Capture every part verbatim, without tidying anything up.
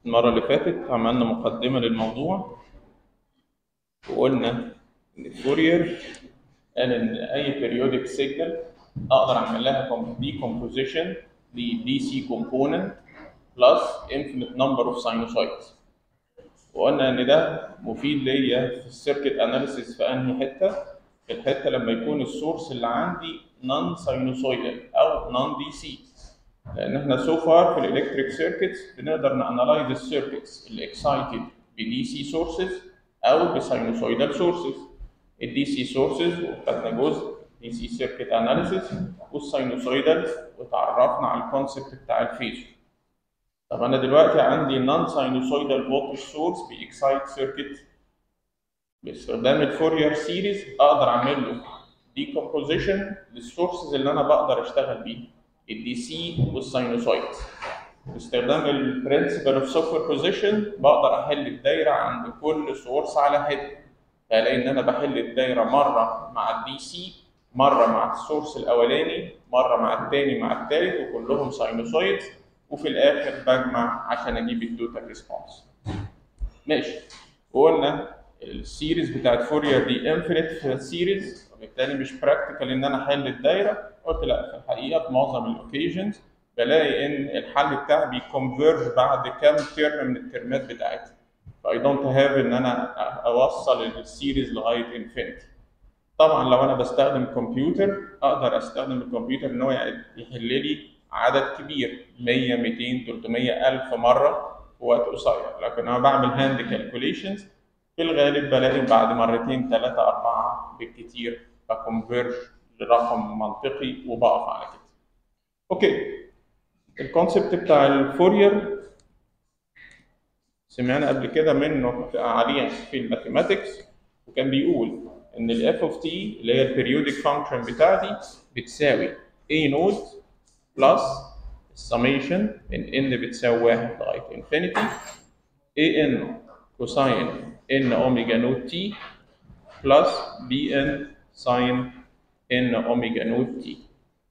المرة اللي فاتت عملنا مقدمة للموضوع وقلنا إن فورير قال إن أي periodic signal أقدر أعمل لها decomposition ل دي سي component plus infinite number of sinusoids. وقلنا إن ده مفيد ليا في السيركت أناليسيس في أنهي حتة؟ في الحتة لما يكون السورس اللي عندي non sinusoidal أو non دي سي. لان احنا سو فار في الالكتريك سيركتس بنقدر نانلايز السيركتس اللي اكسايتد بدي سي سورسز او بساينوسويدال سورسز. الدي سي سورسز وخدنا جزء دي سي سيركت اناليسيس والساينوسويدال وتعرفنا على الكونسبت بتاع الفيزر. طب انا دلوقتي عندي نون ساينوسويدال فولتج سورس بيكسايت سيركت باستخدام الفورير سيريز اقدر اعمل له ديكومبوزيشن للسورسز اللي انا بقدر اشتغل بيها الدي سي والساينوسويدز. باستخدام البرنسبل اوف سوبر بوزيشن بقدر احل الدايره عند كل سورس على حده، فلاقي ان انا بحل الدايره مره مع الدي سي، مره مع السورس الاولاني، مره مع الثاني مع الثالث، وكلهم ساينوسويدز، وفي الاخر بجمع عشان اجيب التوتال ريسبونس. ماشي. وقلنا السيريز بتاعت فورير دي انفينيت سيريز، وبالتالي مش براكتيكال ان انا احل الدايره. قلت لا، في الحقيقه في معظم الاوكيجنز بلاقي ان الحل بتاعي بيكونفيرج بعد كام ترم من الترمات بتاعتها، فاي دونت هاف ان انا اوصل السيريز لغايه انفينيتي. طبعا لو انا بستخدم كمبيوتر اقدر استخدم الكمبيوتر ان هو يحل لي عدد كبير مية ميتين تلتمية الف مره في وقت قصير، لكن انا بعمل هاند كالكوليشنز في الغالب بلاقي بعد مرتين ثلاثه اربعه بالكتير بكونفيرج لرقم منطقي وبقف على كده. اوكي، الكونسبت بتاع الفورير سمعنا قبل كده منه عاليا في الماثيماتكس، وكان بيقول ان الاف اوف تي اللي هي البيريودك فانكشن بتاعتي بتساوي a نود بلس السميشن من ان بتساوي واحد لغايه انفينيتي an كوساين ان اوميجا نود تي بلس bn ساين ان اوميجا نود تي.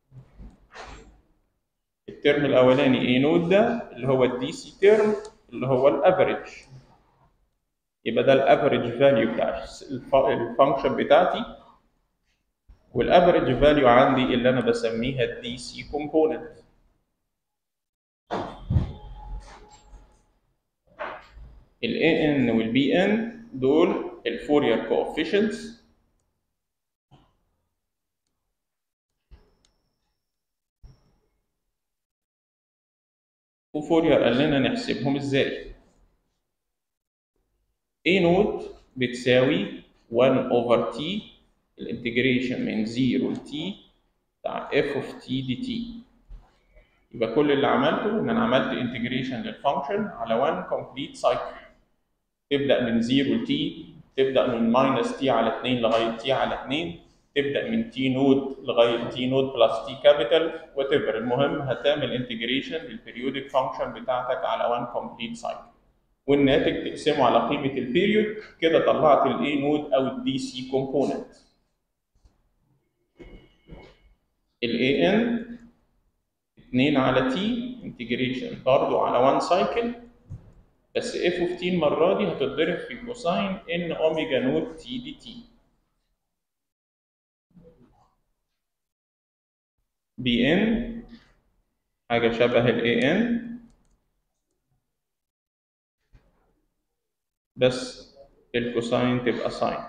الترم الاولاني اي نود ده اللي هو الدي سي ترم اللي هو الافريج، يبقى ده الافريج فاليو بتاع الفانكشن بتاعتي، والافريج فاليو عندي اللي انا بسميها الدي سي كومبوننت. الاي ان والبي ان دول الفورير كوفيشنتس، وفورير قال لنا نحسبهم ازاي. A نود بتساوي واحد اوفر تي الانتجريشن من صفر ل t بتاع f of t dt. يبقى كل اللي عملته ان انا عملت انتجريشن للفانكشن على واحد كومبليت سايكل، تبدا من صفر ل t، تبدا من ماينس t على اتنين لغايه t على اتنين، تبدا من t نود لغايه t نود بلس t كابيتال وات ايفر. المهم هتعمل انتجريشن للبيريودك فانكشن بتاعتك على واحد كومبليت سايكل، والناتج تقسمه على قيمه البيريود. كده طلعت الاي نود او الدي سي كومبوننت. الاي ان اتنين على تي انتجريشن برضه على واحد سايكل، بس اف اوف تي المره دي هتتضرب في كوساين ان اوميجا نود تي دي تي. بي ان حاجه شبه الاي ان بس الكوساين تبقى ساين.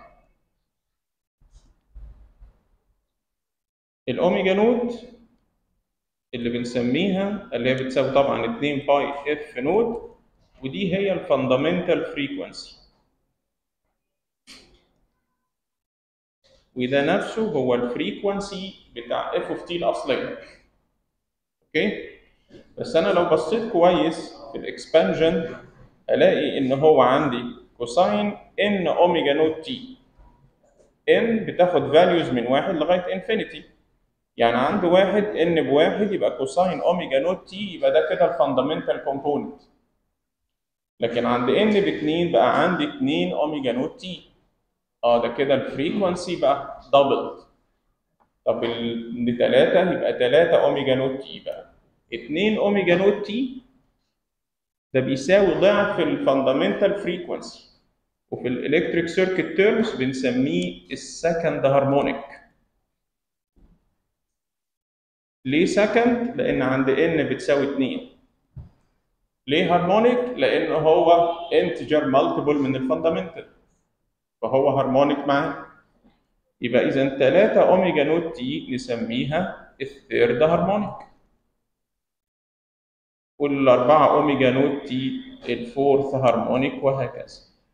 الاوميجا نود اللي بنسميها اللي هي بتساوي طبعا اتنين باي اف نود، ودي هي الفاندامنتال فريكوانسي، وده نفسه هو الفريكوانسي بتاع اف اوف تي الاصليه. اوكي، بس انا لو بصيت كويس في الاكسبانجن الاقي ان هو عندي كوساين ان اوميجا نود تي. ان بتاخد فاليوز من واحد لغايه انفينيتي، يعني عند واحد ان بواحد يبقى كوساين اوميجا نود تي، يبقى ده كده الفاندامنتال كومبوننت. لكن عند ان باتنين بقى عندي اتنين اوميجا نود تي، اه ده كده الفريكوانسي بقى دبل. طب ال تلاتة يبقى تلاتة اوميجا نود تي، بقى اتنين اوميجا نود تي ده بيساوي ضعف الفاندامنتال فريكونسي، وفي الالكتريك سيركت تيرمز بنسميه السكند هارمونيك. ليه سكند؟ لان عند ان بتساوي اتنين. ليه هارمونيك؟ لان هو انتجر مالتيبل من الفاندامنتال، فهو هارمونيك معاه. يبقى اذا تلاتة اوميجا نوت تي نسميها الثيرد هارمونيك، والأربعة أوميجا نوت تي الفورث هارمونيك، وهكذا.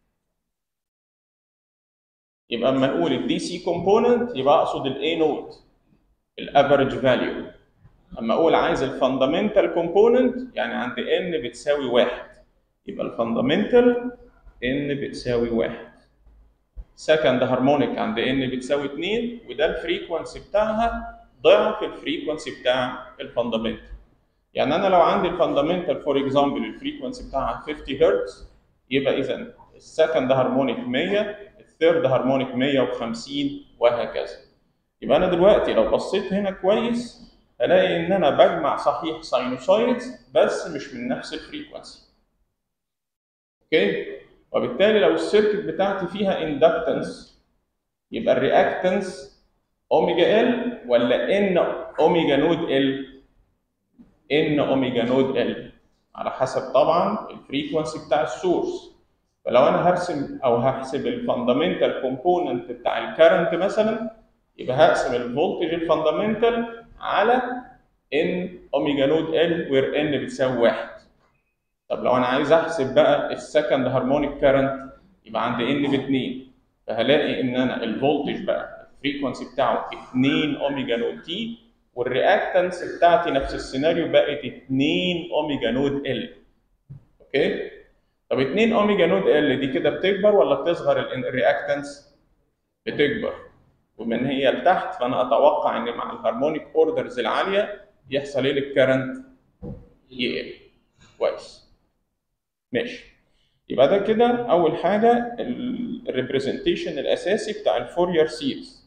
يبقى اما نقول الدي سي كومبوننت يبقى اقصد الاي نوت الافريج فاليو. اما اقول عايز الفاندامنتال كومبوننت يعني عند ان بتساوي واحد، يبقى الفاندامنتال ان بتساوي واحد. سكند هارمونيك عند ان بتساوي اتنين، وده الفريكونسي بتاعها ضعف الفريكونسي بتاع الفاندامنتال. يعني انا لو عندي الفاندامنتال فور اكزامبل الفريكونسي بتاعها خمسين هرتز، يبقى اذا السكند هارمونيك مية، الثيرد هارمونيك مية وخمسين، وهكذا. يبقى انا دلوقتي لو بصيت هنا كويس هلاقي ان انا بجمع صحيح ساينوسايدز بس مش من نفس الفريكونسي. اوكي؟ وبالتالي لو السيركت بتاعتي فيها اندكتنس يبقى الرياكتنس اوميجا ال ولا ان اوميجا نود ال؟ ان اوميجا نود ال، على حسب طبعا الفريكونسي بتاع السورس. فلو انا هرسم او هحسب الفاندامنتال كومبوننت بتاع الكرنت مثلا، يبقى هقسم الفولتج الفاندامنتال على ان اوميجا نود ال وير ان بتساوي واحد. طب لو انا عايز احسب بقى السكند هارمونيك كرنت يبقى عند ان باتنين، فهلاقي ان انا الفولتج بقى الفريكونسي بتاعه اتنين اوميجا نود تي، والرياكتنس بتاعتي نفس السيناريو بقت اتنين اوميجا نود ال. اوكي؟ طب اتنين اوميجا نود ال دي كده بتكبر ولا بتصغر الرياكتنس؟ بتكبر، ومن هي لتحت فانا اتوقع ان مع الهارمونيك اوردرز العاليه يحصل ايه للكرنت؟ يقل. كويس. ماشي. يبقى ده كده اول حاجه الريبريزنتيشن الاساسي بتاع الفورير سيريز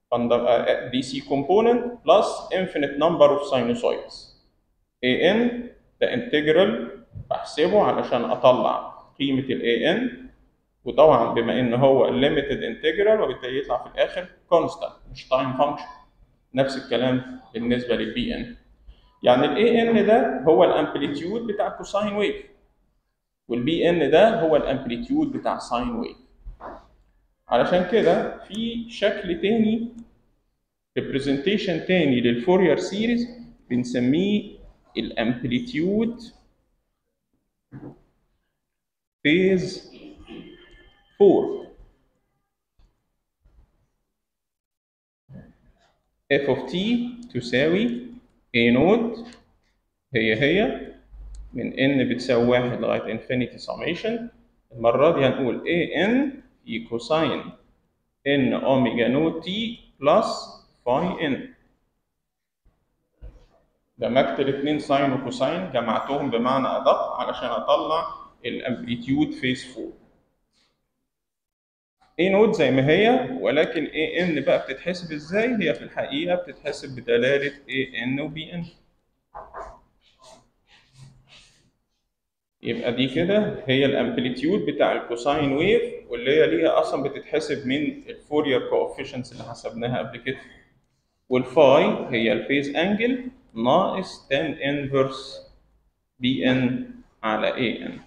دي سي كومبوننت بلس انفينيت نمبر اوف ساينوسويدز. اي ان ده انتجرال بحسبه علشان اطلع قيمه الاي ان، وطبعا بما ان هو ليميتد انتجرال وبالتالي يطلع في الاخر كونستانت مش تايم فانكشن. نفس الكلام بالنسبه للبي ان. يعني الاي ان ده هو الامبليتيود بتاع كوساين ويف، والبي ان ده هو الامبليتيود بتاع ساين ويف. علشان كده في شكل تاني ريبريزنتيشن تاني للفورير سيريز بنسميه الامبليتيود فيز فور. f of t تساوي a نود هي هي من n بتساوي واحد لغايه انفينيتي سميشن. المره دي هنقول an في كوساين n اوميجا نود t بلس فاي n. دمجت الاثنين ساين وكوساين جمعتهم بمعنى ادق علشان اطلع الامبليتيود فيز فور. A نود زي ما هي، ولكن A N بقى بتتحسب ازاي؟ هي في الحقيقة بتتحسب بدلالة A N و B N. يبقى دي كده هي الامبليتيود بتاع الكوساين ويف، واللي هي ليها اصلا بتتحسب من الفورير كوفيشنتس اللي حسبناها قبل كده. والفاي هي الفيز انجل ناقص تان انفرس B N على A N.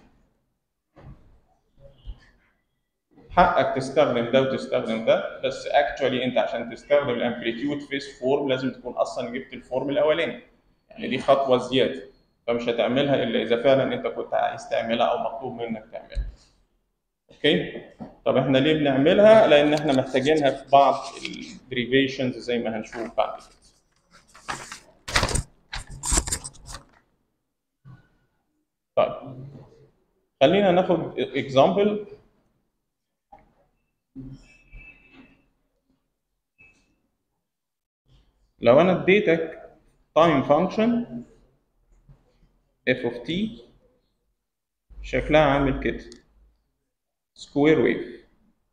حقك تستخدم ده وتستخدم ده، بس اكشولي انت عشان تستخدم الامبليتيود فيز فورم لازم تكون اصلا جبت الفورم الاولاني، يعني دي خطوه زياده، فمش هتعملها الا اذا فعلا انت كنت عايز تعملها او مطلوب منك تعملها. اوكي؟ طب احنا ليه بنعملها؟ لان احنا محتاجينها في بعض الديريفيشنز زي ما هنشوف بعد كده. طيب خلينا ناخد اكزامبل. لو انا اديتك تايم فانكشن f of t شكلها عامل كده سكوير ويف،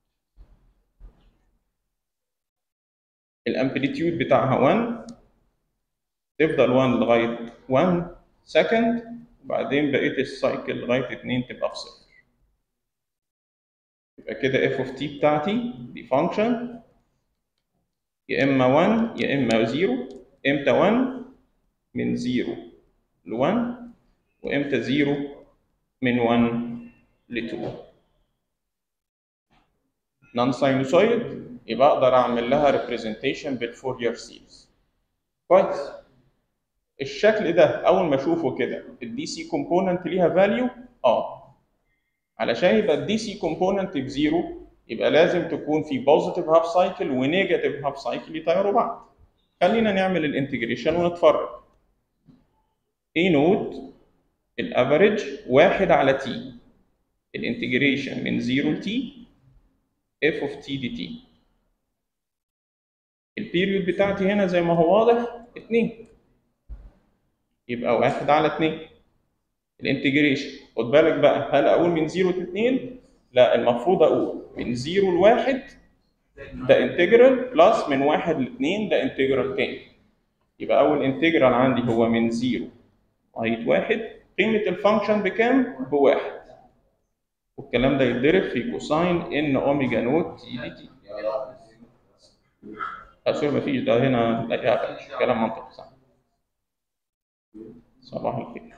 الامبليتيود بتاعها واحد، تفضل واحد لغايه واحد سكند، وبعدين بقيه السايكل لغايه اتنين تبقى في صفر. يبقى كده اف اوف تي بتاعتي دي فانكشن يا اما واحد يا اما صفر. امتى واحد؟ من صفر ل واحد، وامتى صفر؟ من واحد ل اتنين. نون ساينوسويد يبقى اقدر اعمل لها ريبريزنتيشن بالفورير سيريز. كويس. الشكل ده اول ما اشوفه كده الدي سي كومبوننت ليها فاليو؟ اه. علشان يبقى الدي سي كومبوننت بزيرو يبقى لازم تكون في بوزيتيف هاف سايكل ونيجاتيف هاف سايكل يطيروا بعض. خلينا نعمل الانتجريشن ونتفرج. اي نوت الافريج واحد على تي، الانتجريشن من صفر ل تي اف اوف تي دي تي. البيريود بتاعتي هنا زي ما هو واضح اتنين، يبقى واحد على اتنين الانتجريشن. خد بالك بقى، هل اقول من صفر ل اتنين؟ لا، المفروض اقول من صفر ل واحد ده انتجرال، بلس من واحد ل اتنين ده انتجرال تاني. يبقى اول انتجرال عندي هو من صفر لغايه واحد، قيمه الفانكشن بكام؟ بواحد. والكلام ده يتضرب في كوساين ان اوميجا نوت تي دي تي. اسف مفيش، ده هنا لا كلام منطقي صح. صباح الخير.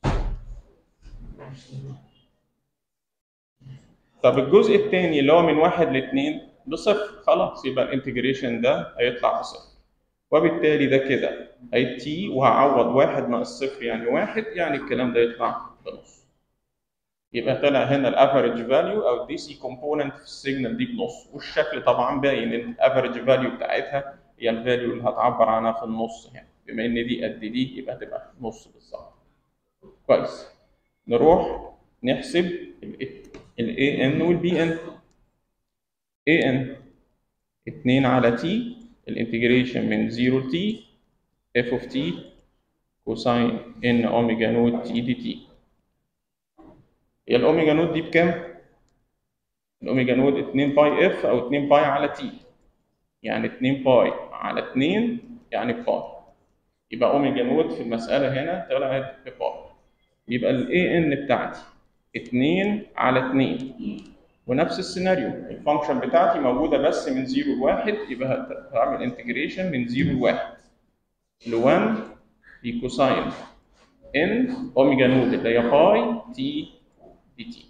طب الجزء الثاني اللي هو من واحد لاثنين بصفر، خلاص يبقى الانتجريشن ده هيطلع بصفر، وبالتالي ده كده هي تي وهعوض واحد ناقص صفر يعني واحد، يعني الكلام ده يطلع بنص. يبقى طلع هنا الافريج فاليو او الدي سي كومبوننت في السيجنال دي بنص، والشكل طبعا باين ان الافريج فاليو بتاعتها هي الفاليو اللي هتعبر عنها في النص هنا، بما ان دي قد دي يبقى هتبقى نص بالظبط. كويس. نروح نحسب ال A N وال B N. A N اتنين على T الانتجريشن من صفر ل T f of T كوساين N اوميجا نوت T دي T. هي الاوميجا نوت دي بكام؟ الاوميجا نوت اتنين باي اف او اتنين باي على T، يعني اتنين باي على اتنين يعني باي. يبقى اوميجا نوت في المسألة هنا طلعت بباي. يبقى ال A N بتاعتي اتنين على اتنين، ونفس السيناريو الفانكشن بتاعتي موجوده بس من صفر ل واحد، يبقى هعمل انتجريشن من صفر ل واحد ل واحد في كوساين ان اوميجا نوت اللي هي باي تي دي تي.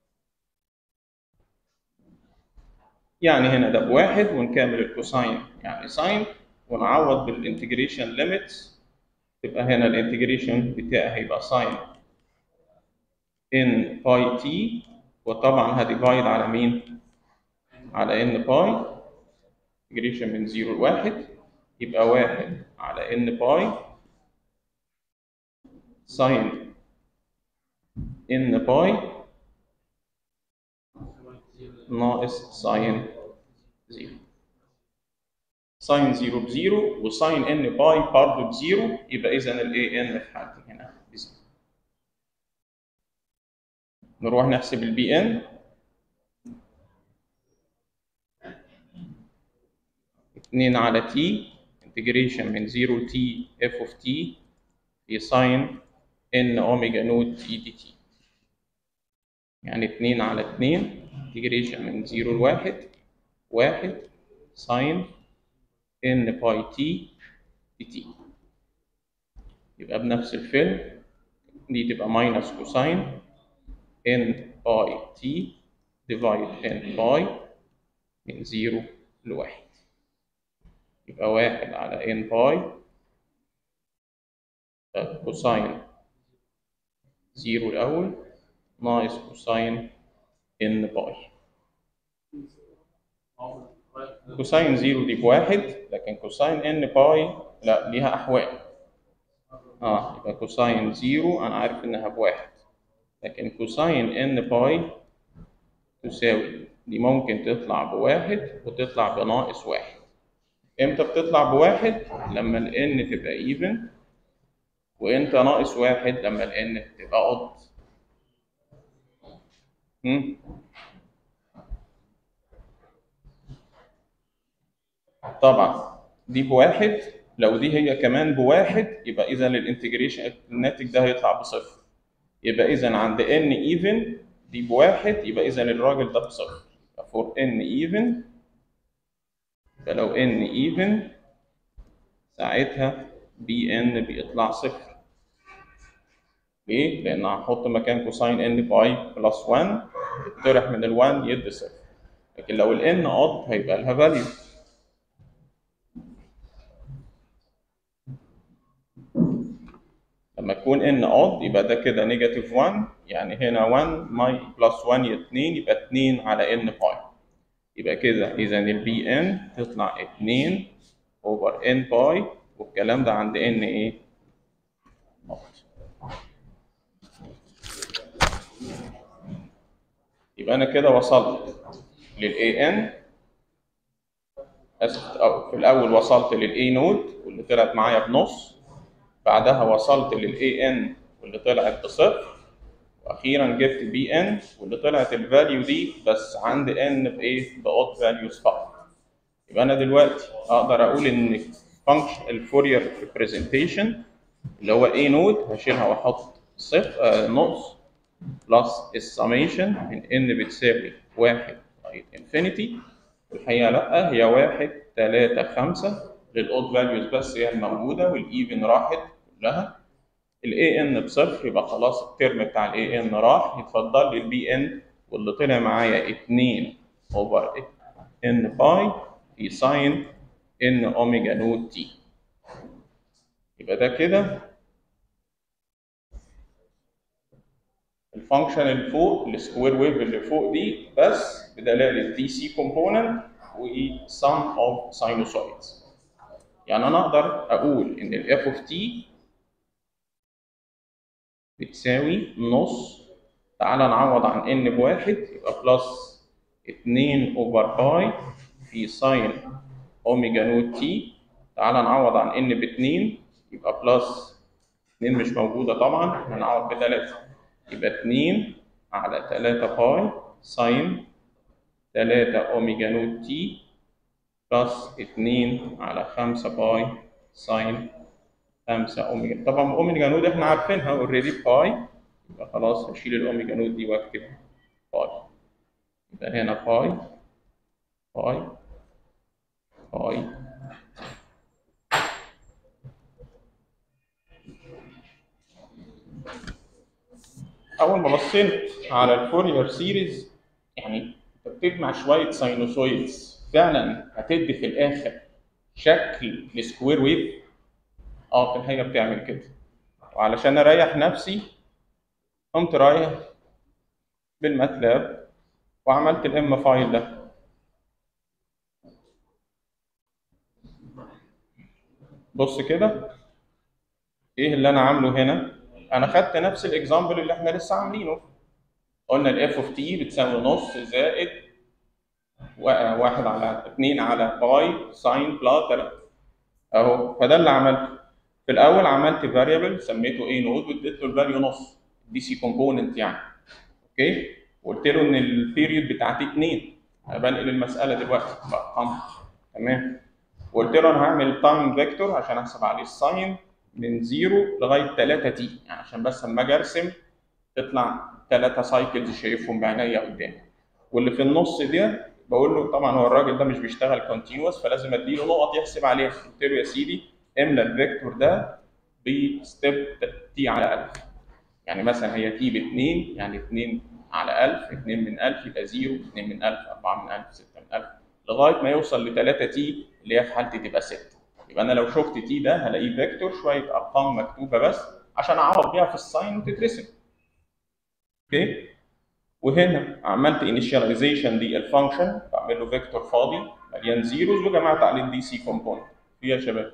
يعني هنا ده بواحد، ونكمل الكوساين يعني ساين، ونعوض بالانتجريشن ليميتس. تبقى هنا الانتجريشن بتاعي هيبقى ساين ان باي تي، وطبعا هديفايد على مين؟ على ان باي. انتجريشن من صفر ل واحد يبقى واحد على ان باي ساين ان باي ناقص ساين زيرو. ساين زيرو بزيرو وساين ان باي برضه بزيرو، يبقى اذا الاي ان في حالتي هنا بزيرو. نروح نحسب البي ان. اتنين على تي انتجريشن من صفر ل تي اف اوف تي في ساين ان اوميجا نوت تي دي تي، يعني اتنين على اتنين انتجريشن من صفر ل واحد واحد ساين ان باي تي دي تي. يبقى بنفس الفيلم دي تبقى ماينس كوساين ان باي تي ديفايد ان باي من صفر ل واحد، يبقى واحد على ان باي كوساين صفر الأول ناقص كوساين ان باي. كوساين زيرو دي بواحد، لكن كوساين ان باي لا ليها أحوال. اه يبقى كوساين زيرو أنا عارف إنها بواحد، لكن كوساين ان باي تساوي دي ممكن تطلع بواحد وتطلع بناقص واحد. امتى بتطلع بواحد؟ لما ال n تبقى ايفن، وامتى ناقص واحد؟ لما ال n تبقى اود. طبعا دي بواحد، لو دي هي كمان بواحد يبقى اذا الانتجريشن الناتج ده هيطلع بصفر. يبقى اذا عند ان ايفن دي بواحد، يبقى اذا الراجل ده بصفر. فور ان ايفن، يبقى لو ان ايفن ساعتها بي ان بيطلع صفر. ليه؟ لان هحط مكان كوساين ان باي بلس واحد، يطرح من ال واحد يدي صفر. لكن لو ال n odd هيبقى لها فاليو. لما تكون n odd يبقى ده كده نيجاتيف واحد، يعني هنا واحد ماي بلس واحد اتنين، يبقى اتنين على n باي. يبقى كده اذا البي ان تطلع اتنين اوفر n باي، والكلام ده عند n ايه؟ odd. يبقى انا كده وصلت للاي ان، اسف في الاول وصلت للاي نود واللي طلعت معايا بنص، بعدها وصلت للاي ان واللي طلعت بصفر، واخيرا جبت بي ان واللي طلعت الفاليو دي بس عند ان بايه؟ باوت فاليوز فقط. يبقى انا دلوقتي اقدر اقول ان فانكشن الفورير ريبريزنتيشن اللي هو اي نود هشيلها واحط صفر آه نص بلس السميشن من ان بتساوي واحد لغايه انفينيتي. الحقيقه لا، هي واحد تلاتة خمسة للاوت فاليوز بس هي الموجوده، والايفن راحت كلها. الاي ان بصفر، يبقى خلاص الترم بتاع الاي ان راح، يتفضل لي البي ان واللي طلع معايا اتنين اوفر ان باي في ساين ان اوميجا نود تي. يبقى ده كده الفانكشن اللي فوق السكوير ويف اللي فوق دي، بس بدلاله دي سي كومبوننت وسم اوف ساينوسويدز. يعني انا اقدر اقول ان الاف اوف تي بتساوي نص، تعالى نعوض عن ان بواحد يبقى بلس اتنين اوفر باي في ساين اوميجا نود تي. تعالى نعوض عن ان باتنين يبقى بلس اتنين مش موجودة طبعا، هنعوض بتلاتة يبقى اتنين على تلاتة باي ساين تلاتة اوميجا نود تي بلس اتنين على خمسة باي ساين خمسة اوميجا. طبعا اوميجا نود احنا عارفينها اوريدي باي، يبقى خلاص هشيل الاوميجا نود دي واكتب باي. يبقى هنا باي باي باي. اول ما بصيت على الفورير سيريز، يعني انت بتجمع شويه ساينوسويدز فعلا هتدي في الاخر شكل السكوير ويف. اه في الحقيقه بتعمل كده. وعلشان اريح نفسي قمت رايح بالماتلاب وعملت الام فايل ده. بص كده ايه اللي انا عامله هنا. انا خدت نفس الاكزامبل اللي احنا لسه عاملينه، قلنا الاف اوف تي بتساوي نص زائد واحد على اتنين على باي ساين بلس تلاتة اهو. فده اللي عملته في الاول، عملت فاريبل سميته اي نود واديت له الفاليو نص دي سي كومبوننت يعني، اوكي. وقلت له ان البيريود بتاعتي اتنين، انا بنقل المساله دلوقتي بارقام، تمام. وقلت له انا هعمل تايم فيكتور عشان احسب عليه الساين من صفر لغايه تلاتة تي، يعني عشان بس لما اجي ارسم تطلع تلاتة سايكلز شايفهم بعينيا قدامي. واللي في النص ده بقول له طبعا هو الراجل ده مش بيشتغل كونتينوس فلازم اديله نقط يحسب عليها. قلت له يا سيدي املى الفيكتور ده بستيب تي على ألف، يعني مثلا هي تي ب اتنين يعني اتنين على ألف، اتنين من ألف يبقى صفر، اتنين من ألف، أربعة من ألف، ستة من ألف، لغايه ما يوصل ل تلاتة تي اللي هي في حالتي تبقى ستة. يبقى انا لو شفت تي ده هلاقيه فيكتور شويه ارقام مكتوبه بس عشان اعوض بيها في الساين وتترسم، اوكي. وهنا عملت انيشاليزيشن دي الفانكشن، بعمل له فيكتور فاضي مليان زيروز وجمعت عليه الدي سي كومبوننت. في يا شباب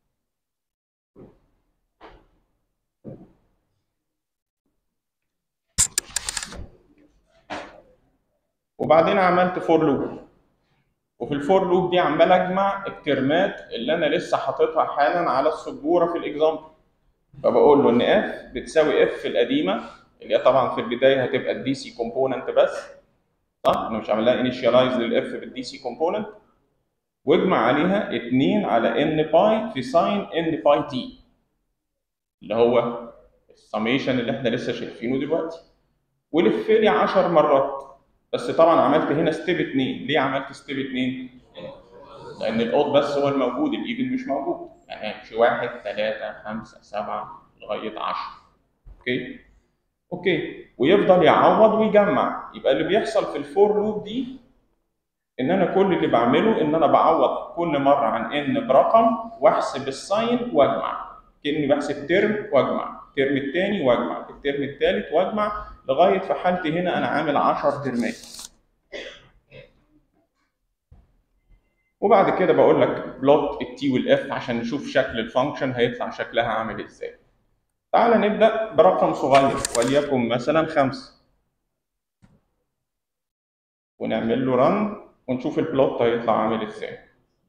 وبعدين عملت فور لوب، وفي الفور لوب دي عمال اجمع الترمات اللي انا لسه حاططها حالا على السبوره في الاكزامبل. فبقول له ان اف بتساوي اف القديمه اللي هي طبعا في البدايه هتبقى الدي سي كومبوننت بس، صح؟ انا مش عامل لها انيشاليز للاف بالدي سي كومبوننت، واجمع عليها اتنين على ان باي في ساين ان باي تي اللي هو السميشن اللي احنا لسه شايفينه دلوقتي، ولف لي عشر مرات. بس طبعا عملت هنا ستيب اتنين. ليه عملت ستيب اتنين؟ لان الاود بس هو الموجود، الايفن مش موجود. يعني همشي واحد ثلاثة خمسة سبعة لغاية عشرة. اوكي؟ اوكي، ويفضل يعوض ويجمع. يبقى اللي بيحصل في الفور لوب دي ان انا كل اللي بعمله ان انا بعوض كل مره عن ان برقم واحسب الساين واجمع، كاني بحسب ترم واجمع، الترم الثاني واجمع، الترم الثالث واجمع، لغايه في حالتي هنا انا عامل عشر ترمات. وبعد كده بقول لك بلوت التي والاف عشان نشوف شكل الفانكشن هيطلع شكلها عامل ازاي. تعال نبدا برقم صغير وليكن مثلا خمسة، ونعمل له رن ونشوف البلوت هيطلع عامل ازاي.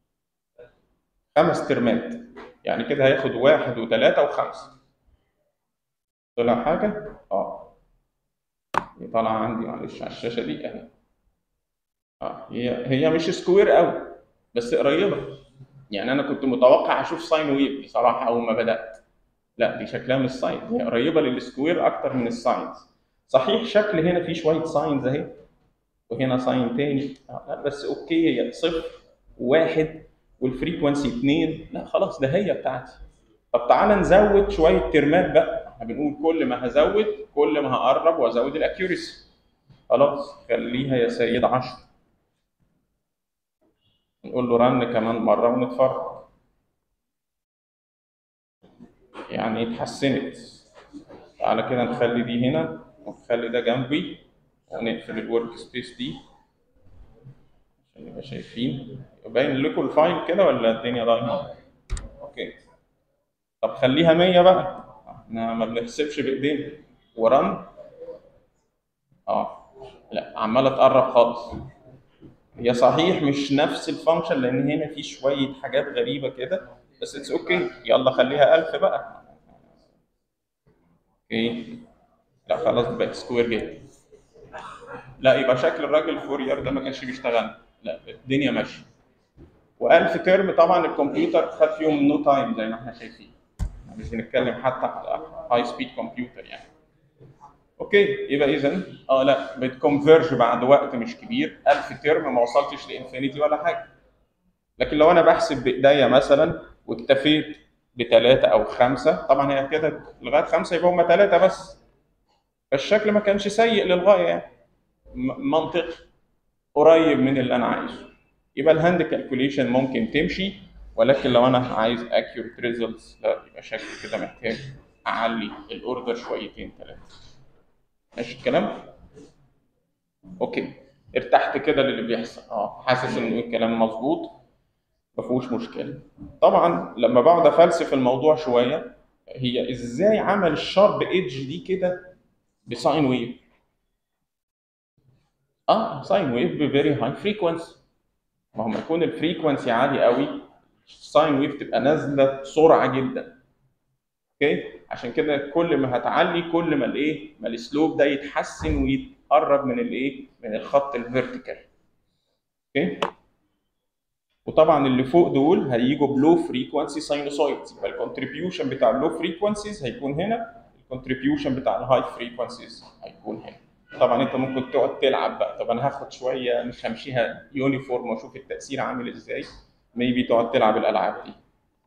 خمس ترمات، يعني كده هياخد واحد وثلاثة وخمسة. طلع حاجة؟ اه هي طالعة عندي معلش على الشاشة دي اهي. اه هي هي مش سكوير قوي بس قريبة. يعني أنا كنت متوقع أشوف ساين ويف بصراحة أول ما بدأت. لا دي شكلها مش ساين، هي قريبة للسكوير أكتر من الساينز. صحيح شكل هنا فيه شوية ساينز أهي، وهنا ساين تاني. لا بس أوكي، هي صفر وواحد والفريكونسي اتنين. لا خلاص ده هي بتاعتي. طب تعالى نزود شويه ترمات بقى. احنا بنقول كل ما هزود كل ما هقرب وازود الاكيوريسي. خلاص خليها يا سيد عشرة. نقول له رن كمان مره ونتفرج. يعني اتحسنت. تعالى كده نخلي دي هنا ونخلي ده جنبي ونقفل الورك سبيس دي عشان نبقى شايفين. باين لكم الفايل كده ولا الدنيا ضايعه؟ اوكي. طب خليها مية بقى، احنا ما بنحسبش بايدينا. ورن. اه لا عماله تقرب خالص. هي صحيح مش نفس الفانكشن لان هنا في شويه حاجات غريبه كده، بس اتس اوكي. يلا خليها ألف بقى. اوكي. لا خلاص بقت سكوير جدا. لا يبقى شكل الراجل فورير ده ما كانش بيشتغل. لا الدنيا ماشيه. و1000 ترم طبعا الكمبيوتر خد فيهم نو تايم زي ما احنا شايفين. مش بنتكلم حتى على هاي سبيد كمبيوتر يعني. اوكي يبقى اذا اه لا بتكونفيرج بعد وقت مش كبير. ألف ترم ما وصلتش لانفينيتي ولا حاجه. لكن لو انا بحسب بايديا مثلا واكتفيت بثلاثه او خمسه، طبعا هي كده لغايه خمسه يبقى هم ثلاثه بس. فالشكل ما كانش سيء للغايه يعني، منطقي قريب من اللي انا عايزه. يبقى الهاند كالكوليشن ممكن تمشي، ولكن لو انا عايز accurate results لا يبقى شكل كده محتاج اعلي الاوردر شويتين ثلاثه. ماشي الكلام؟ اوكي ارتحت كده للي بيحصل. اه حاسس ان الكلام مظبوط ما فيهوش مشكله. طبعا لما بقعد افلسف الموضوع شويه، هي ازاي عمل الشارب ايدج دي كده بساين ويف؟ اه ساين ويف بفيري هاي فريكونسي. ما هو يكون الفريكونسي عالي قوي الساين ويف تبقى نازله بسرعه جدا. اوكي عشان كده كل ما هتعلي كل ما الايه ما السلوب ده يتحسن ويتقرب من الايه من الخط الفيرتيكال. اوكي وطبعا اللي فوق دول هيجوا بلو فريكونسي ساينوسويدز. يبقى الكونتريبيوشن بتاع اللو فريكونسيز هيكون هنا، الكونتريبيوشن بتاع الهاي فريكونسيز هيكون هنا. طبعا انت ممكن تقعد تلعب بقى. طب انا هاخد شويه مش همشيها يونيفورم واشوف التاثير عامل ازاي. ميبي تقعد تلعب الالعاب دي.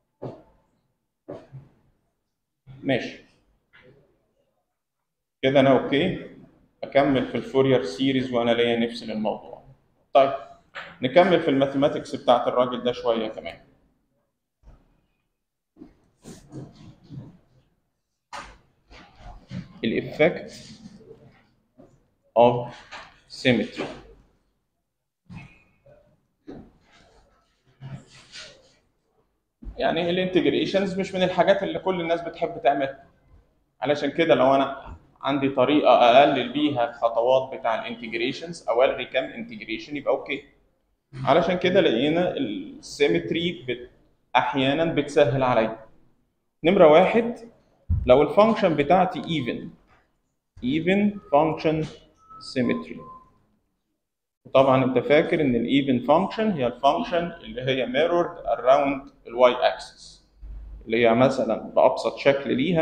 ماشي كده انا اوكي. اكمل في الفورير سيريز وانا ليا نفس للموضوع. طيب نكمل في الماثيماتكس بتاعت الراجل ده شويه كمان. الإفكت of symmetry. يعني الانتجريشنز مش من الحاجات اللي كل الناس بتحب تعملها. علشان كده لو انا عندي طريقه اقلل بيها الخطوات بتاع الانتجريشنز او الغي كام انتجريشن يبقى اوكي. علشان كده لقينا السيمتري بت... احيانا بتسهل عليا. نمره واحد، لو الفانكشن بتاعتي even even function symmetry. طبعا انت فاكر ان الايفن فانكشن هي الفانكشن اللي هي mirrored around الواي اكسس، اللي هي مثلا بابسط شكل ليها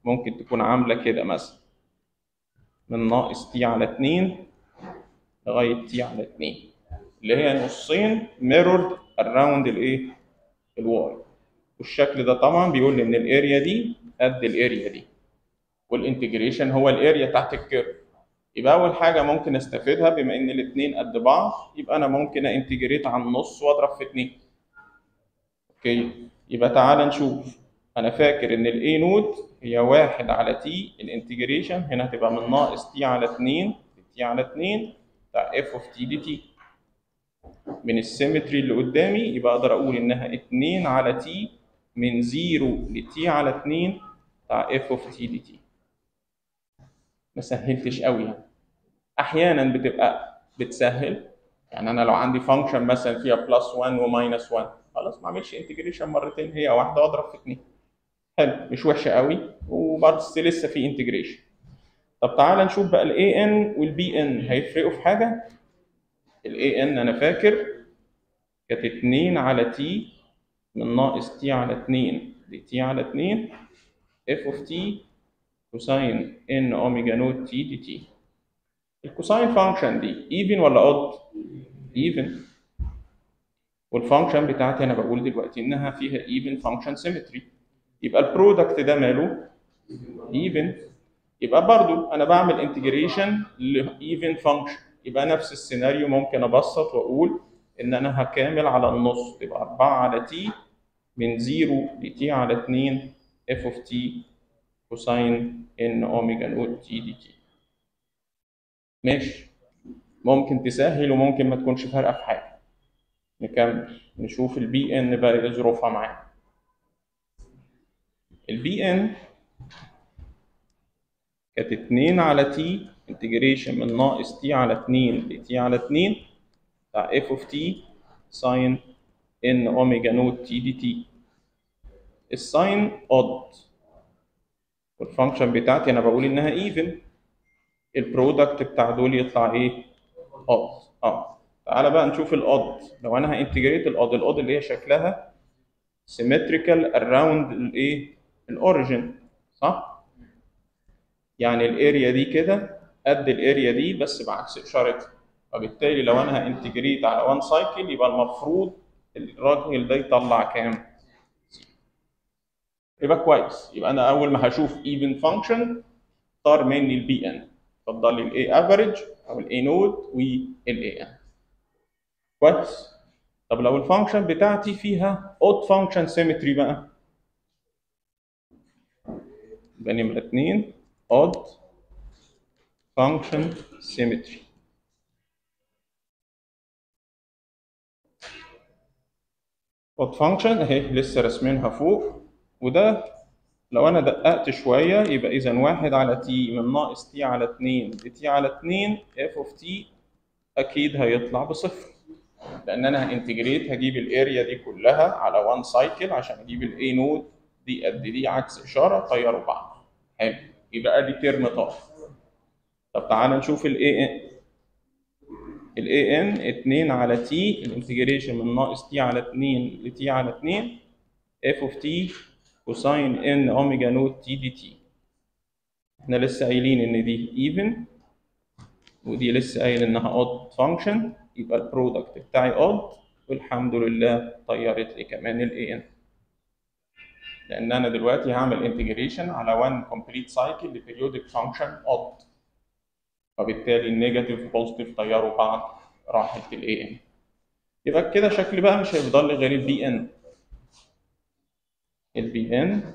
ممكن تكون عاملة كده مثلا من ناقص تي على اتنين لغاية تي على اتنين، اللي هي نصين ميرورد اراوند الايه؟ الواي. والشكل ده طبعا بيقول لي ان الاريا دي قد الاريا دي، والانتجريشن هو الاريا تحت الكيرف. يبقى اول حاجه ممكن استفيدها، بما ان الاثنين قد بعض يبقى انا ممكن انتجريت عن النص واضرب في اتنين. اوكي، يبقى تعالى نشوف. انا فاكر ان الاي نود هي واحد على تي، الانتجريشن هنا هتبقى من ناقص تي على اتنين تي على اتنين بتاع اف اوف تي دي تي. من السيمتري اللي قدامي يبقى اقدر اقول انها اتنين على تي من صفر لتي على اتنين بتاع اف اوف تي دي تي. ما سهلتش قوي يعني، احيانا بتبقى بتسهل. يعني انا لو عندي فانكشن مثلا فيها بلس واحد وماينس واحد، خلاص ما اعملش انتجريشن مرتين، هي واحده واضرب في اتنين. حلو، مش وحشه قوي، وبرضه لسه في انتجريشن. طب تعالى نشوف بقى الاي ان والبي ان هيفرقوا في حاجه. الاي ان انا فاكر كانت اتنين على تي من ناقص تي على اتنين لتي على اتنين اف اوف تي كوساين ان اوميجا نوت تي دي تي. الكوساين فانكشن دي ايفن ولا اود؟ ايفن. والفانكشن بتاعتي انا بقول دلوقتي انها فيها ايفن فانكشن سيمتري، يبقى البرودكت ده ماله ايفن. يبقى برضو انا بعمل انتجريشن لايفن فانكشن، يبقى نفس السيناريو ممكن ابسط واقول ان انا هكامل على النص، تبقى اربعة على تي من صفر لتي على اتنين اف اوف تي كوساين ان اوميجا نوت تي دي تي. ماشي، ممكن تسهل وممكن ما تكونش فارقه في حاجه. نكمل نشوف البي ان بقى ايه ظروفها معانا. البي ان كانت اتنين على تي انتجريشن من ناقص تي على اتنين لتي على اتنين بتاع اف اوف تي ساين ان اوميجا نوت تي دي تي. الساين اود، والفانكشن بتاعتي انا بقول انها ايفن، البرودكت بتاع دول يطلع ايه؟ اود. اه تعالى بقى نشوف الاود. لو انا هانتجريت الاود، الاود اللي هي شكلها سيمتريكال اراوند الايه؟ الاوريجن، صح؟ يعني الاريا دي كده قد الاريا دي بس بعكس اشارتها، وبالتالي لو انا هانتجريت على وان سايكل يبقى المفروض الراجل ده يطلع كام؟ يبقى كويس. يبقى انا اول ما هشوف ايفن فانكشن اختار مني البي ان، اتفضل لي الاي افريج او الاي نود والاي ان. كويس. طب لو الفانكشن بتاعتي فيها اود فانكشن سيمتري بقى، يبقى نمره اتنين اود فانكشن سيمتري. اود فانكشن اهي لسه راسمينها فوق، وده لو انا دققت شويه يبقى اذا واحد على تي من ناقص تي على اتنين لتي على اتنين اف اوف تي اكيد هيطلع بصفر، لان انا هانتجريت هجيب الاريا دي كلها على وان سايكل عشان اجيب الاي نود دي قد دي عكس اشاره طيروا بعض. حلو، يبقى دي ترم طار. طب تعالى نشوف الاي ان. الاي ان اتنين على تي الانتجريشن من ناقص تي على اتنين لتي على اتنين اف اوف تي كوساين ان اوميجا نوت تي دي تي. احنا لسه قايلين ان دي ايفن ودي لسه قايل انها اود فانكشن، يبقى البرودكت بتاعي اود، والحمد لله طيرت لي كمان الاي ان، لان انا دلوقتي هعمل انتجريشن على وان كومبليت سايكل لبيريودك فانكشن اود، فبالتالي النيجاتيف بوزيتيف طيروا بعض راحت الاي ان. يبقى كده شكل بقى مش هيفضل لي غير البي ان. البي ان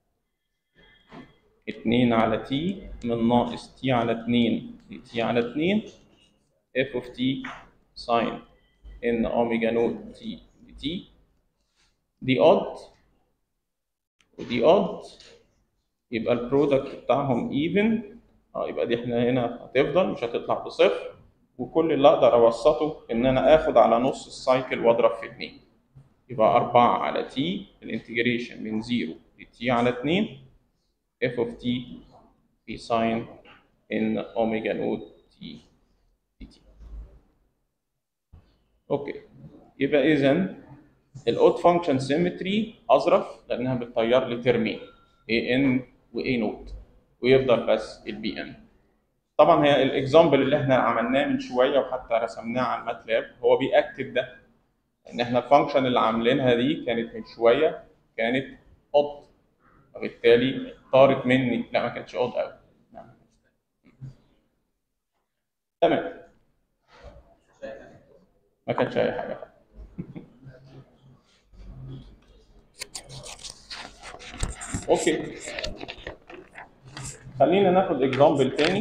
اتنين على تي من ناقص تي على اتنين تي على اتنين اف اوف تي ساين ان اوميجا نوت تي دي تي. دي اود ودي اود، يبقى البرودكت بتاعهم ايفن. اه يبقى دي احنا هنا هتفضل مش هتطلع بصفر، وكل اللي اقدر اوسطه ان انا اخد على نص السايكل واضرب في اتنين، يبقى اربعة على تي الانتجريشن من صفر لتي على اتنين اف اوف تي في ساين ان اوميجا نوت تي دي تي. اوكي، يبقى اذا الاود فانكشن سيمتري اظرف لانها بتطير لي ترمين، اي ان واي نوت، ويفضل بس البي ان. طبعا هي الاكزامبل اللي احنا عملناه من شويه وحتى رسمناه على الماتلاب هو بيأكد ده، ان احنا الفانكشن اللي عاملينها دي كانت من شويه كانت اوض، وبالتالي طارت مني. لا ما كانتش اوض قوي. تمام، ما كانتش اي حاجه. اوكي، خلينا ناخد اكزامبل تاني،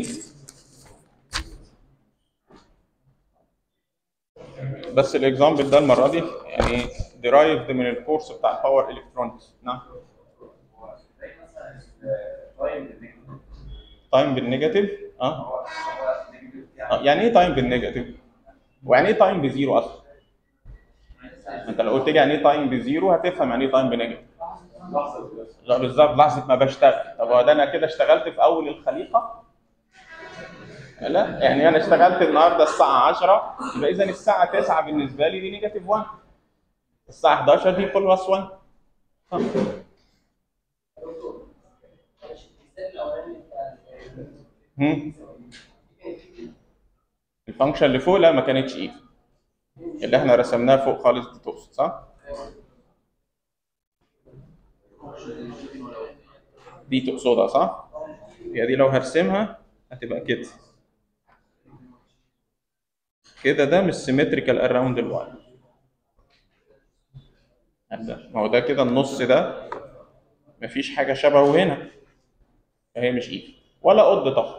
بس الاكزامبل ده المره دي يعني ديرايفد من الكورس بتاع الباور الكترونكس. نعم. تايم بالنيجاتيف؟ اه. آه، يعني ايه تايم بالنيجاتيف؟ ويعني ايه تايم بزيرو اصلا؟ انت لو قلت لي يعني ايه تايم بزيرو هتفهم يعني ايه تايم بنيجاتيف. لا بالظبط، لحظه ما بشتغل. طب هو ده انا كده اشتغلت في اول الخليقه؟ لا، يعني انا اشتغلت النهارده الساعه عشرة، يبقى اذا الساعه تسعة بالنسبه لي دي نيجاتيف واحد، الساعه احداشر دي بلس واحد. هم. الفانكشن اللي فوق لا ما كانتش ايه اللي احنا رسمناها فوق خالص دي تقصد صح؟ دي تقصدها صح؟ هي دي لو هرسمها هتبقى كده كده، ده مش سيمتريكال اراوند الواي. ما هو ده كده النص ده مفيش حاجه شبهه هنا، فهي مش ايه ولا قد طبعا.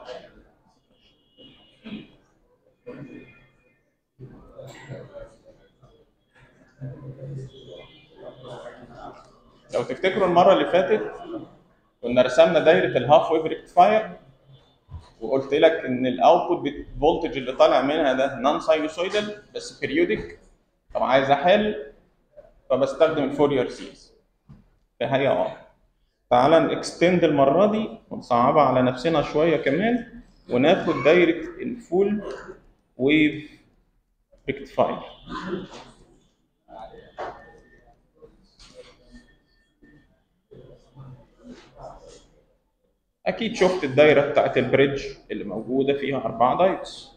لو تفتكروا المره اللي فاتت كنا رسمنا دايره الهاف ويف ريكتفاير، وقلت لك ان الاوتبوت فولتج اللي طالع منها ده نون ساينوسويدال بس بيريودك. طب عايز احل فبستخدم الفورير سيريز. فهي اه تعالى نكستند المره دي ونصعبها على نفسنا شويه كمان، وناخد دايره الفول ويف ريكتفاير. اكيد شفت الدايره بتاعت البريدج اللي موجوده فيها اربع دايتس.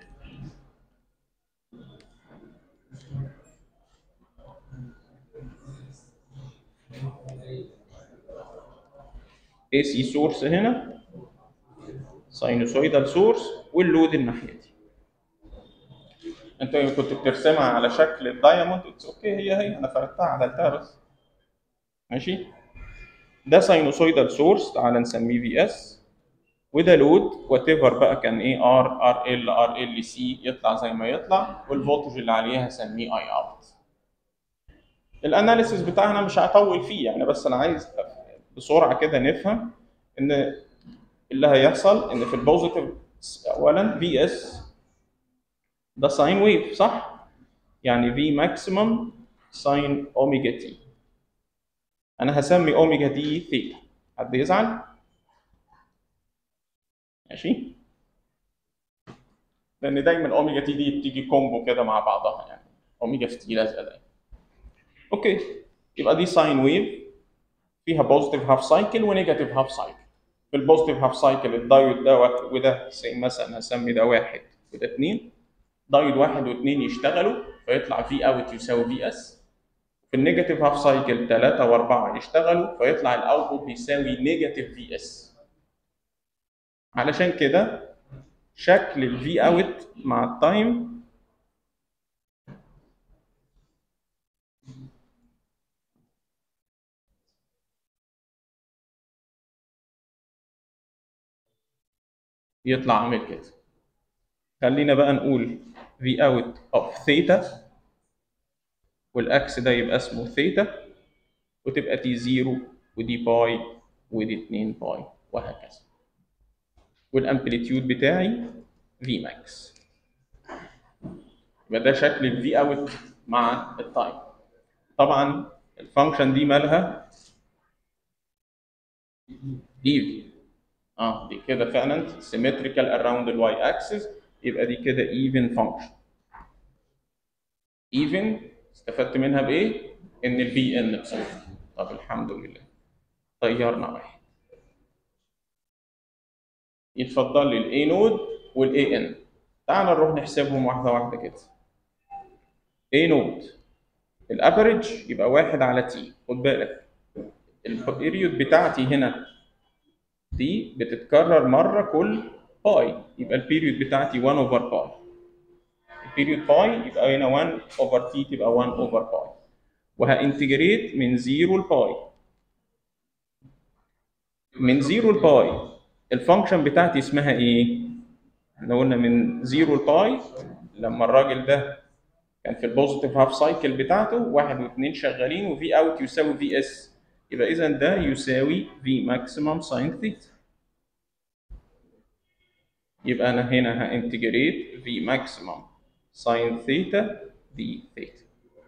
اي سي سورس هنا، ساينوسويدال سورس، واللود الناحيه دي. انت كنت بترسمها على شكل الدايموند، اتس اوكي، هي هي انا فردتها عدلتها بس. ماشي، ده ساينوسويدال سورس تعالى نسميه في اس، وده لود وات ايفر بقى كان ايه، ار ار ال ار ال سي يطلع زي ما يطلع، والفولتج اللي عليه هسميه اي اوت. الاناليسيس بتاعنا مش هطول فيه يعني، بس انا عايز بسرعه كده نفهم ان اللي هيحصل ان في البوزيتيف اولا في اس ده ساين ويف صح؟ يعني في ماكسيمم ساين اوميجا تي. انا هسمي اوميجا تي ثيتا، حد يزعل؟ ماشي، لان دايما اوميجا تي دي بتيجي كومبو كده مع بعضها، يعني اوميجا في تي لازقه دايما. اوكي، يبقى دي ساين ويف فيها بوزيتيف هاف سايكل ونيجاتيف هاف سايكل. في البوزيتيف هاف سايكل الدايود دوت وده مثلا هسمي ده واحد وده اثنين، دايود واحد واثنين يشتغلوا فيطلع في اوت يساوي في اس. في النيجاتيف هاف سايكل ثلاثة وأربعة يشتغلوا فيطلع الاوتبوت بيساوي نيجاتيف في اس. علشان كده شكل الفي اوت مع التايم يطلع عامل كده. خلينا بقى نقول في اوت اوف ثيتا، والاكس ده يبقى اسمه ثيتا، وتبقى تي صفر ودي باي ودي اتنين باي وهكذا، والامبليتيود بتاعي في ماكس. يبقى ده شكل الفي اوت مع التايم. طبعا الفانكشن دي مالها ايفن، اه دي كده فعلا سيمتريكال اراوند الواي اكسس، يبقى دي كده ايفن فانكشن. ايفن استفدت منها بايه؟ ان البي ان بصفر. طب الحمد لله طيرنا واحد. يتفضل لي الاي نود والاي ان. تعال نروح نحسبهم واحده واحده كده. اي نود الافريج يبقى واحد على تي. خد بالك البيريود بتاعتي هنا دي بتتكرر مره كل باي، يبقى البيريود بتاعتي واحد اوفر باي. البيريود باي يبقى هنا واحد اوفر تي تبقى واحد اوفر باي، وهانتجريت من صفر لباي. من صفر لباي الفانكشن بتاعتي اسمها ايه؟ احنا قلنا من صفر لباي لما الراجل ده كان في البوزيتيف هاف سايكل بتاعته واحد واثنين شغالين وفي اوت يساوي في اس، يبقى اذا ده يساوي في ماكسيمم ساين ثيتا. يبقى انا هنا هانتجريت في ماكسيمم ساين ثيتا دي ثيتا.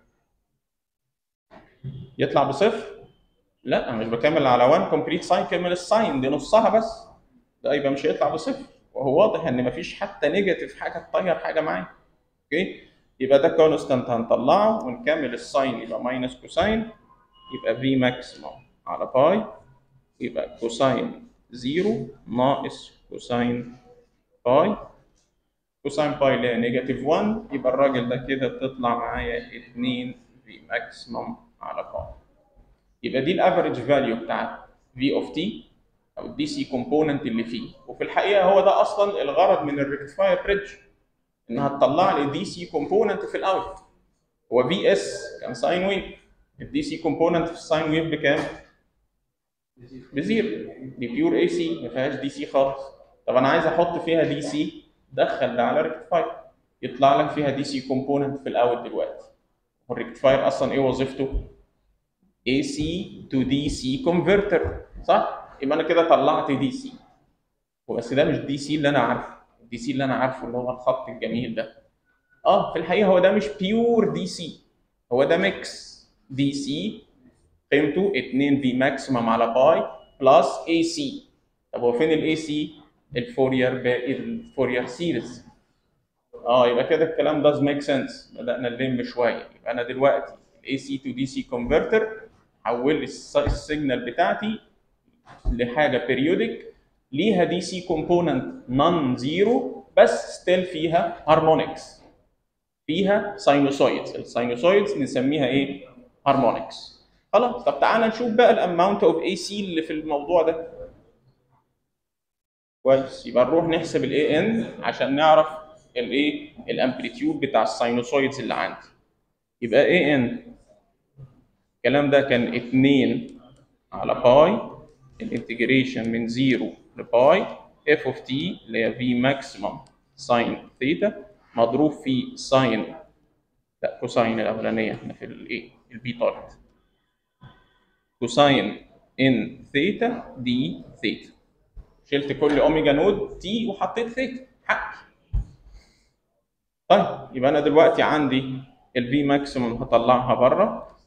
يطلع بصفر؟ لا انا مش بكمل على واحد كومبليت سايكل من الساين دي نصها بس، ده يبقى مش هيطلع بصفر، وهو واضح ان مفيش حتى نيجاتيف حاجه تطير حاجه معايا. اوكي، يبقى ده كونستانت هنطلعه ونكمل الساين يبقى ماينس كوساين، يبقى في ماكسيمم على باي، يبقى كوساين زيرو ناقص كوساين باي. كوساين باي اللي هي نيجاتيف واحد، يبقى الراجل ده كده بتطلع معايا اتنين في ماكسيمم على باي. يبقى دي الافريج فاليو بتاعت في اوف تي او الدي سي كومبوننت اللي فيه. وفي الحقيقه هو ده اصلا الغرض من الريكتيفاير بريدج، انها تطلع لي دي سي كومبوننت في الاوت. هو في اس كان ساين ويف، الدي سي كومبوننت في الساين ويف بكام؟ بزيرو. دي بيور اي سي ما فيهاش دي سي خالص. طب انا عايز احط فيها دي سي، دخل ده على ريكتيفاير يطلع لك فيها دي سي كومبوننت في الاوت دلوقتي. والريكتيفاير اصلا ايه وظيفته؟ اي سي تو دي سي كونفرتر، صح؟ يبقى انا كده طلعت دي سي. وبس ده مش دي سي اللي انا عارفه، الدي سي اللي انا عارفه اللي هو الخط الجميل ده. اه في الحقيقه هو ده مش بيور دي سي، هو ده ميكس دي سي قيمته اتنين في ماكسيمم على باي بلس اي سي. طب هو فين الاي سي؟ الفورير باقي الفورير سيريز. اه يبقى كده الكلام does make sense. بدانا نلم شويه. يبقى انا دلوقتي الاي سي تو دي سي كونفرتر حول لي السيجنال بتاعتي لحاجه بيريودك ليها دي سي كومبوننت نون زيرو بس ستيل فيها هارمونكس، فيها ساينوسويدز. الساينوسويدز نسميها ايه؟ هارمونكس. خلاص. طب تعالى نشوف بقى الاماونت اوف اي سي اللي في الموضوع ده. كويس، يبقى نروح نحسب الاي ان عشان نعرف الايه الامبليتيود بتاع الساينوسويدز اللي عندي. يبقى اي ان الكلام ده كان اتنين على باي الانتجريشن من صفر لباي اف اوف تي اللي هي في ماكسيمم ساين ثيتا مضروب في ساين، لا كوساين الاولانيه احنا في الايه البي تارت، كوساين ان ثيتا دي ثيتا. شلت كل اوميجا نود تي وحطيت ثيتا حقي. طيب يبقى انا دلوقتي عندي الفي ماكسيمم هطلعها بره،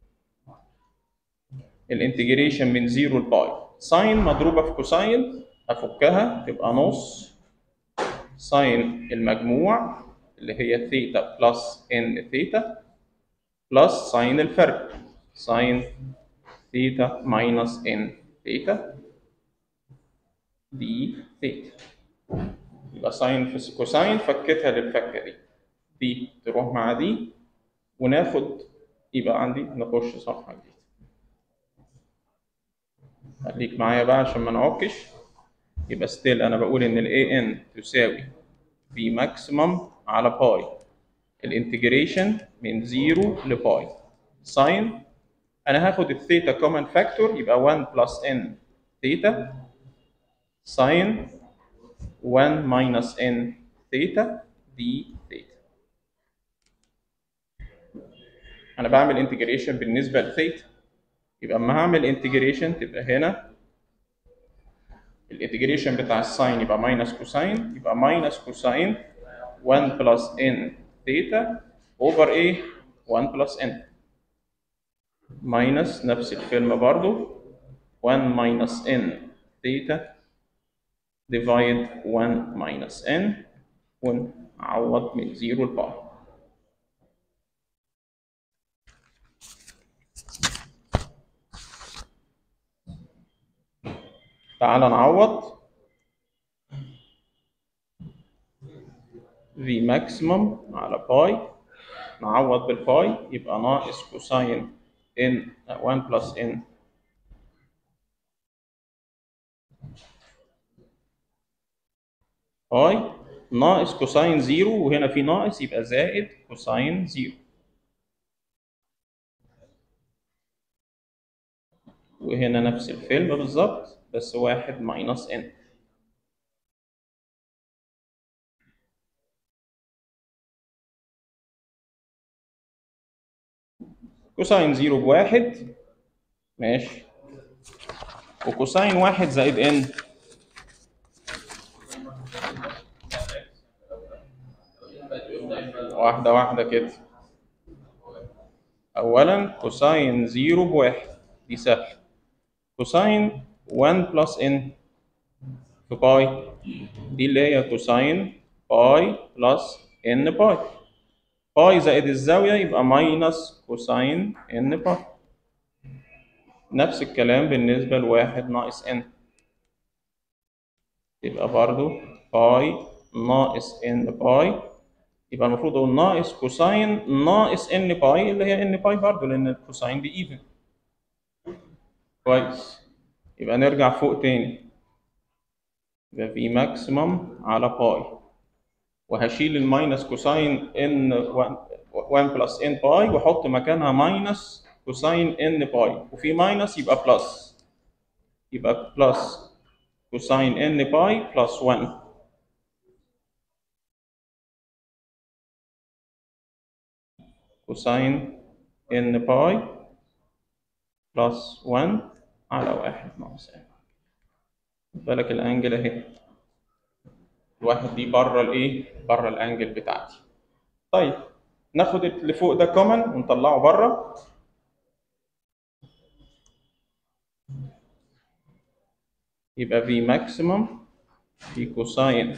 الانتجريشن من صفر لباي ساين مضروبه في كوساين افكها تبقى نص ساين المجموع اللي هي ثيتا بلس ان ثيتا بلس ساين الفرق ساين ثيتا ماينس ان ثيتا دي ثيتا. يبقى ساين في كوساين فكتها للفكه دي، دي تروح مع دي وناخد، يبقى عندي نخش صفحه جديده. خليك معايا بقى عشان ما نعكش. يبقى ستيل انا بقول ان الاي ان تساوي في ماكسيمم على باي الانتجريشن من صفر لباي ساين، انا هاخد الثيتا كومن فاكتور يبقى واحد بلس ان ثيتا ساين واحد ماينس ان ثيتا دي ثيتا. انا بعمل انتجريشن بالنسبه لثيتا، يبقى اما هعمل انتجريشن تبقى هنا الانتجريشن بتاع الساين يبقى ماينس كوساين، يبقى ماينس كوساين واحد بلس ان ثيتا اوفر ايه؟ واحد بلس ان ماينس نفس الكلمه برضو واحد ماينس ان ثيتا ديفايد واحد ماينس ان ونعوض من صفر لباي. تعال نعوض. في ماكسيمم على باي، نعوض بالباي يبقى ناقص كوساين ان واحد بلس ان باي ناقص كوساين زيرو، وهنا في ناقص يبقى زائد كوساين زيرو، وهنا نفس الفيلم بالظبط بس واحد ماينس ان. كوساين زيرو بواحد ماشي، وكوساين واحد زائد ان واحدة واحدة كده. أولا كوساين زيرو بواحد دي سهلة، كوساين واحد بلس ان في باي دي اللي هي كوساين باي بلس ان باي، باي زائد الزاوية يبقى ماينس كوساين ان باي. نفس الكلام بالنسبة لواحد ناقص ان، يبقى برضو باي ناقص ان باي، يبقى المفروض اقول ناقص كوساين ناقص ان باي اللي هي ان باي برضو لان الكوساين دي ايفن. كويس، يبقى نرجع فوق تاني، يبقى في ماكسيمم على باي، وهشيل الماينس كوساين ان واحد بلس ان باي واحط مكانها ماينس كوساين ان باي، وفي ماينس يبقى بلس، يبقى بلس كوساين ان باي بلس واحد كوساين ان باي بلس واحد على واحد ناقص ان. خد بالك الانجل اهي، الواحد دي بره الايه؟ بره الانجل بتاعتي. طيب ناخد اللي فوق ده كومن ونطلعه بره، يبقى في ماكسيمم في كوساين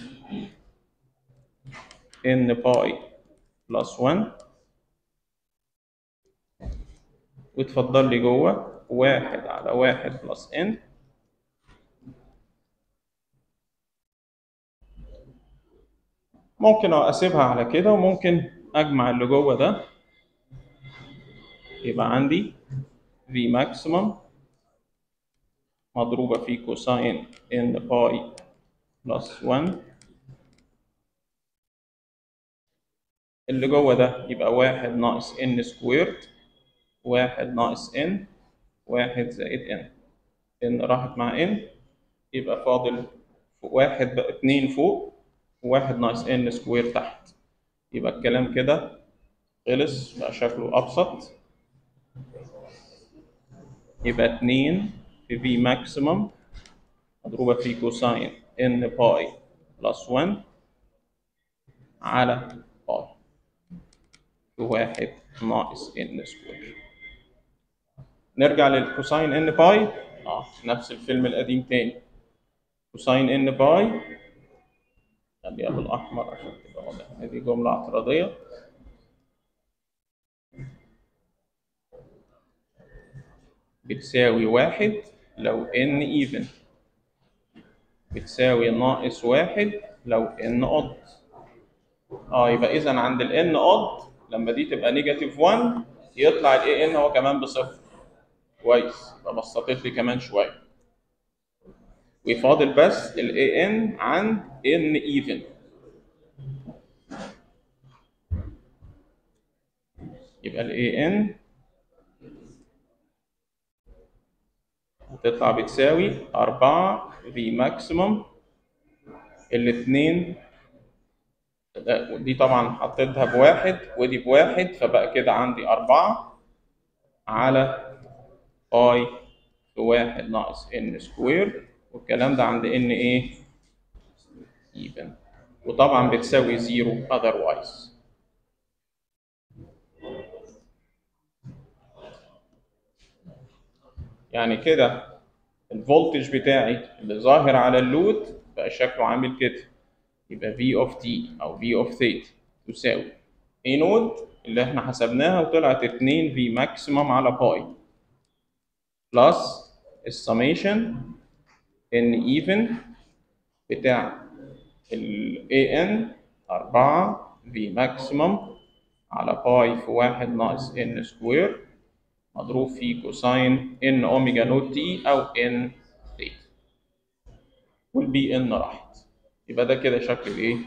ان باي بلس واحد، وتفضل لي جوه واحد على واحد بلس ان، ممكن اسيبها على كده وممكن اجمع اللي جوه ده، يبقى عندي في ماكسيمم مضروبة في كوساين ان باي بلس واحد، اللي جوه ده يبقى واحد ناقص ان سكويرد، واحد ناقص ان، واحد زائد ان، ان راحت مع ان يبقى فاضل واحد بقى اتنين فوق، وواحد ناقص ان سكوير تحت، يبقى الكلام كده خلص بقى شكله أبسط. يبقى اتنين في في ماكسيمم مضروبة في كوساين ان باي بلس واحد على باي في واحد ناقص ان سكوير. نرجع للكوساين ان باي، اه نفس الفيلم القديم تاني، كوساين ان باي خليها بالاحمر عشان تبقى واضحة، دي جملة اعتراضية، بتساوي واحد لو ان ايفن، بتساوي ناقص واحد لو ان اود. اه يبقى اذا عند ال n odd لما دي تبقى نيجاتيف واحد يطلع ال a n هو كمان بصفر. كويس، يبقى بسطت لي كمان شويه، ويفاضل بس ال a n عند n even، يبقى ال a n هتطلع بتساوي أربعة في ماكسيموم، الاثنين دي طبعا حطيتها بواحد ودي بواحد فبقى كده عندي أربعة على باي في واحد ناقص ان سكوير، والكلام ده عند ان ايه؟ even، وطبعا بتساوي زيرو otherwise. يعني كده الفولتج بتاعي اللي ظاهر على اللود بقى شكله عامل كده، يبقى V of t أو V of theta تساوي A نود اللي احنا حسبناها وطلعت اتنين في ماكسيمم على باي بلس السميشن ان ايفن بتاع ال A n أربعة في ماكسيموم على باي في واحد ناقص ان سكوير مضروب في كوساين ان اوميجا نوت تي او ان تي، والبي ان راحت. يبقى ده كده شكل الايه؟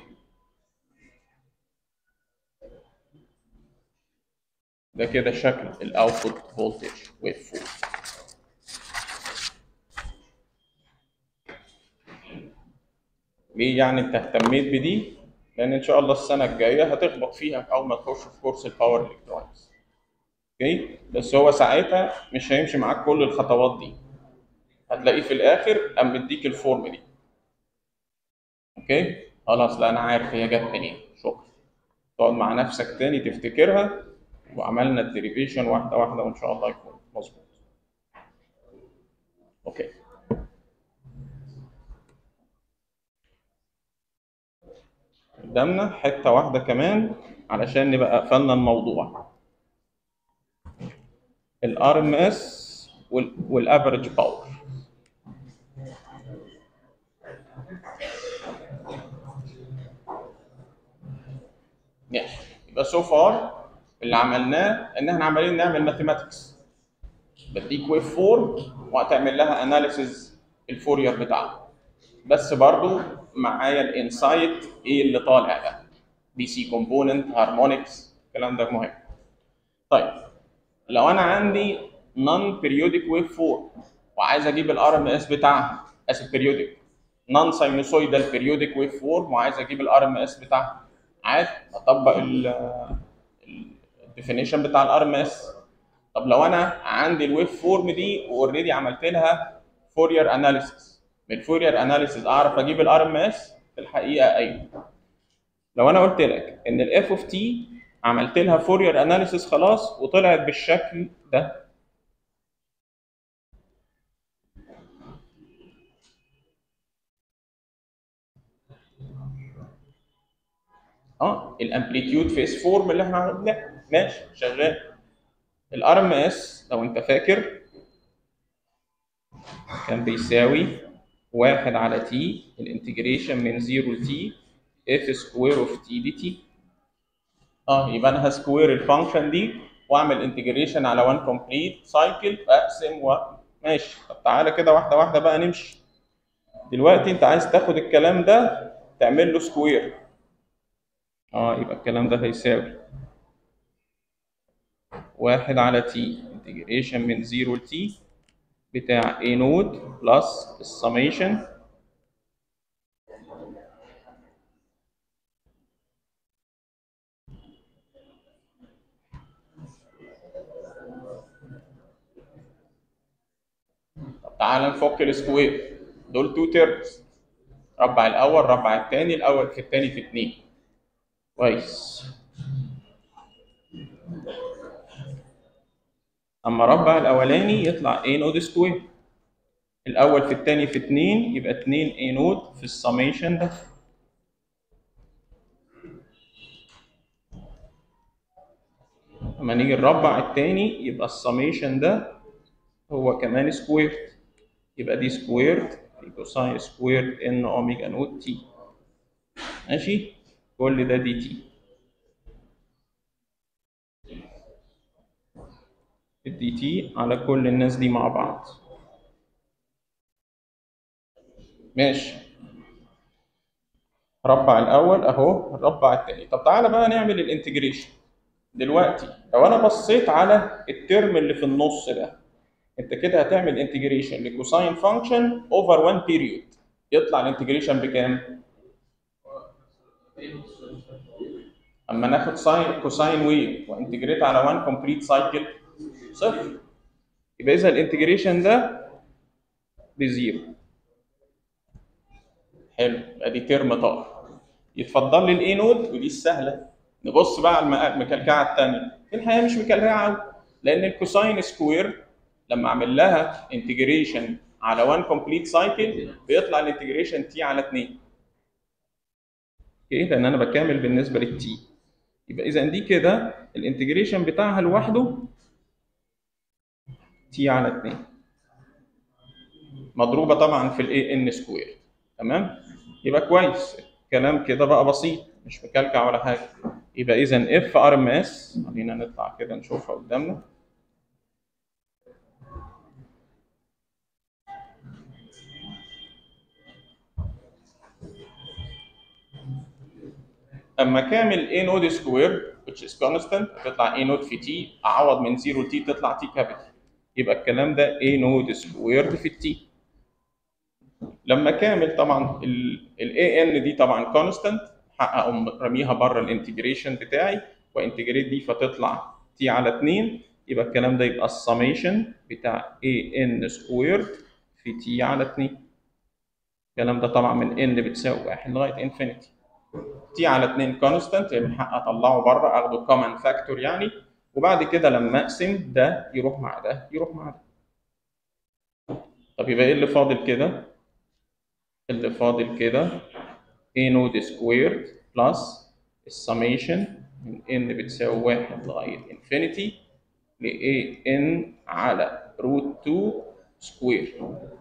ده كده شكل الاوتبوت فولتج ويف فورم. ليه يعني انت اهتميت بدي؟ لان ان شاء الله السنه الجايه هتخبط فيها اول ما تخش في كورس الباور الكترونكس. اوكي؟ بس هو ساعتها مش هيمشي معاك كل الخطوات دي، هتلاقيه في الاخر قام مديك الفورم دي. اوكي؟ خلاص، لا انا عارف هي جت منين، شكرا. تقعد مع نفسك تاني تفتكرها، وعملنا الديريفيشن واحده واحده وان شاء الله يكون مظبوط. اوكي. قدامنا حته واحده كمان علشان نبقى قفلنا الموضوع، الار ام اس والافريج باور. ماشي، يبقى سو فار اللي عملناه ان احنا عمالين نعمل ماثيماتكس، بديك ويف فورم وهتعمل لها اناليسيز الفورير بتاعها، بس برضو معايا الانسايت ايه اللي طالع ده، دي سي كومبوننت، هارمونكس، الكلام ده مهم. طيب لو انا عندي نون بيريودك ويف فورم وعايز اجيب الار ام اس بتاعها، اسف بيريودك نون ساينوسويدال بيريودك ويف فورم وعايز اجيب الار ام اس بتاعها، عادي اطبق الديفينيشن بتاع الار ام اس. طب لو انا عندي الويف فورم دي واوريدي عملت لها فورير اناليسيس، من الفورير اناليسيس اعرف اجيب الار ام اس؟ في الحقيقه ايوه. لو انا قلت لك ان الاف اوف تي عملت لها فورير اناليسيس خلاص وطلعت بالشكل ده، اه الامبليتيود فيس فورم اللي احنا عملناه ماشي شغال. الار ام اس لو انت فاكر كان بيساوي واحد على تي الانتجريشن من صفر ل تي اف سكوير اوف تي دي تي. اه يبقى انا هسكوير الفانكشن دي واعمل انتجريشن على واحد كومبليت سايكل اقسم و ماشي. طب تعالى كده واحده واحده بقى نمشي. دلوقتي انت عايز تاخد الكلام ده تعمل له سكوير، اه يبقى الكلام ده هيساوي واحد على تي انتجريشن من صفر ل تي بتاع A نود بلس السميشن طب تعالى نفك السكوير، دول تو تيرمز، ربع الاول ربع الثاني، الاول في الثاني في اتنين. كويس. اما ربع الاولاني يطلع A نود سكوير، الاول في الثاني في اتنين يبقى اتنين A نود في السميشن ده. لما نيجي نربع الثاني يبقى السميشن ده هو كمان سكوير، يبقى دي سكويرد في كوساين سكويرد ان اوميجا نود تي. ماشي، كل ده دي تي. الدي تي على كل الناس دي مع بعض. ماشي، ربع الاول اهو، ربع الثاني. طب تعالى بقى نعمل الانتجريشن. دلوقتي لو انا بصيت على الترم اللي في النص ده، انت كده هتعمل انتجريشن لكوساين فانكشن اوفر واحد بيريود، يطلع الانتجريشن بكام؟ اما ناخد ساين كوساين ويف وانتجريت على واحد كومبليت سايكل صفر، يبقى اذا الانتجريشن ده بزيرو. حلو، يبقى دي ترم طار. يتفضل لي الاي نود ودي السهله. نبص بقى على المكلكعه الثانيه، في الحقيقه مش مكلكعه قوي، لان الكوساين سكوير لما اعمل لها انتجريشن على واحد كومبليت سايكل بيطلع الانتجريشن تي على اتنين. اوكي، لان انا بكامل بالنسبه للتي. يبقى اذا دي كده الانتجريشن بتاعها لوحده تي على اتنين، مضروبه طبعا في الاي ان سكوير. تمام، يبقى كويس، الكلام كده بقى بسيط. مش مكلكع ولا حاجه. يبقى اذا اف ار ام اس، خلينا نطلع كده نشوفها قدامنا. اما كامل A نود سكوير which is constant هتطلع A نود في T، اعوض من صفر ل T تطلع T كابيتال، يبقى الكلام ده A نود سكوير في T. لما كامل طبعا ال إيه إن دي طبعا constant، هقوم رميها بره الانتجريشن بتاعي وانتجريت دي فتطلع T على اتنين، يبقى الكلام ده يبقى السميشن بتاع إيه إن سكوير في T على اتنين. الكلام ده طبعا من N بتساوي واحد لغايه انفينيتي. T على اتنين كونستانت، يبقى حق اطلعه بره اخده كومن فاكتور يعني، وبعد كده لما اقسم ده يروح مع ده يروح مع ده. طب يبقى ايه اللي فاضل كده؟ اللي فاضل كده A نود سكويرد بلس السميشن من N بتساوي واحد لغايه انفينيتي ل إيه إن على روت اتنين سكوير.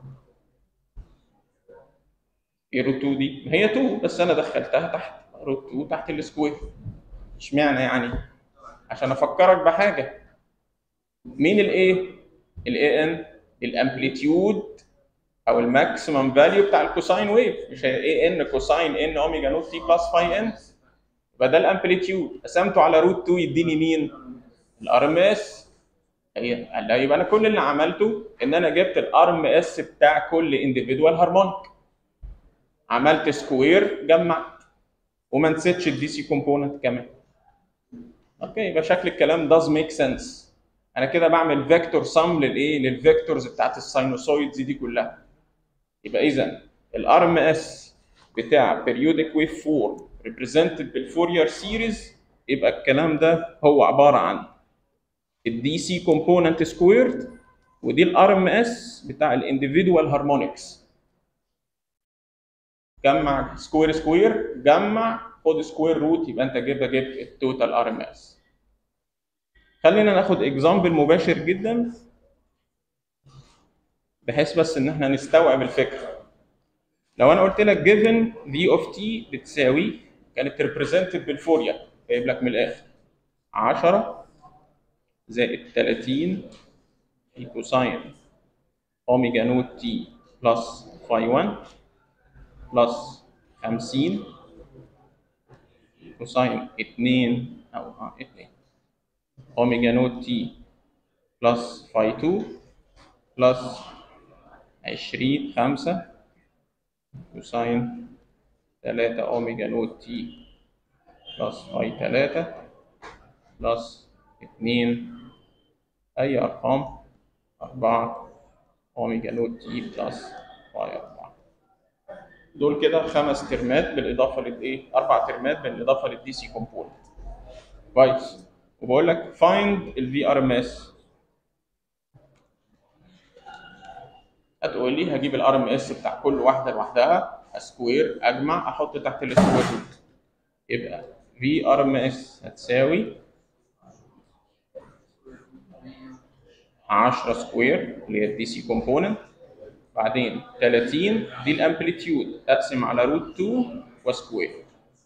ايه روت اتنين دي؟ ما هي اتنين بس انا دخلتها تحت روت اتنين تحت السكوير. اشمعنى يعني؟ عشان افكرك بحاجه. مين الايه؟ الاي ان الامبليتيود او الماكسيمم فاليو بتاع الكوساين ويف، مش هي اي ان كوساين ان اوميجا نوت تي بلس فاي ان، يبقى ده الامبليتيود. قسمته على روت اتنين يديني مين؟ الار ام اس. يبقى انا كل اللي عملته ان انا جبت الار ام اس بتاع كل انديفيدوال هارمونيك، عملت سكوير جمعت وما نسيتش الدي سي كومبوننت كمان. اوكي، يبقى شكل الكلام does make sense. انا كده بعمل فيكتور سم للايه؟ للفيكتورز بتاعت الساينوسويدز دي كلها. يبقى اذا الار ام اس بتاع periodic wave form represented بالفورير سيريز، يبقى الكلام ده هو عباره عن الدي سي كومبوننت سكويرد، ودي الار ام اس بتاع الانديفيدوال هارمونكس. جمع سكوير سكوير، جمع خد سكوير روت، يبقى انت كده جبت التوتال ار ام اس. خلينا ناخد اكزامبل مباشر جدا بحيث بس ان احنا نستوعب الفكره. لو انا قلت لك given v of t بتساوي، كانت represented بالفورير، جايب لك من الاخر عشرة زائد تلاتين في كوساين اوميجا نوت تي بلس فاي واحد بلس خمسين كوساين اتنين او اه اتنين اوميجا نوت تي بلس فاي اتنين بلس عشرين خمسة كوساين تلاتة اوميجا نوت تي بلس فاي تلاتة بلس اتنين اي ارقام أربعة اوميجا نوت تي بلس فاي أربعة. دول كده خمس ترمات بالاضافه للايه؟ اربع ترمات بالاضافه للدي سي كومبوننت. كويس. وبقول لك فايند الفي ار ام اس. هتقول لي هجيب الار ام اس بتاع كل واحده لوحدها، سكوير، اجمع، احط تحت السكوير روت. يبقى في ار ام اس هتساوي عشرة سكوير اللي هي الدي سي كومبوننت، بعدين تلاتين دي الامبليتيود، اقسم على روت اتنين وسكوير،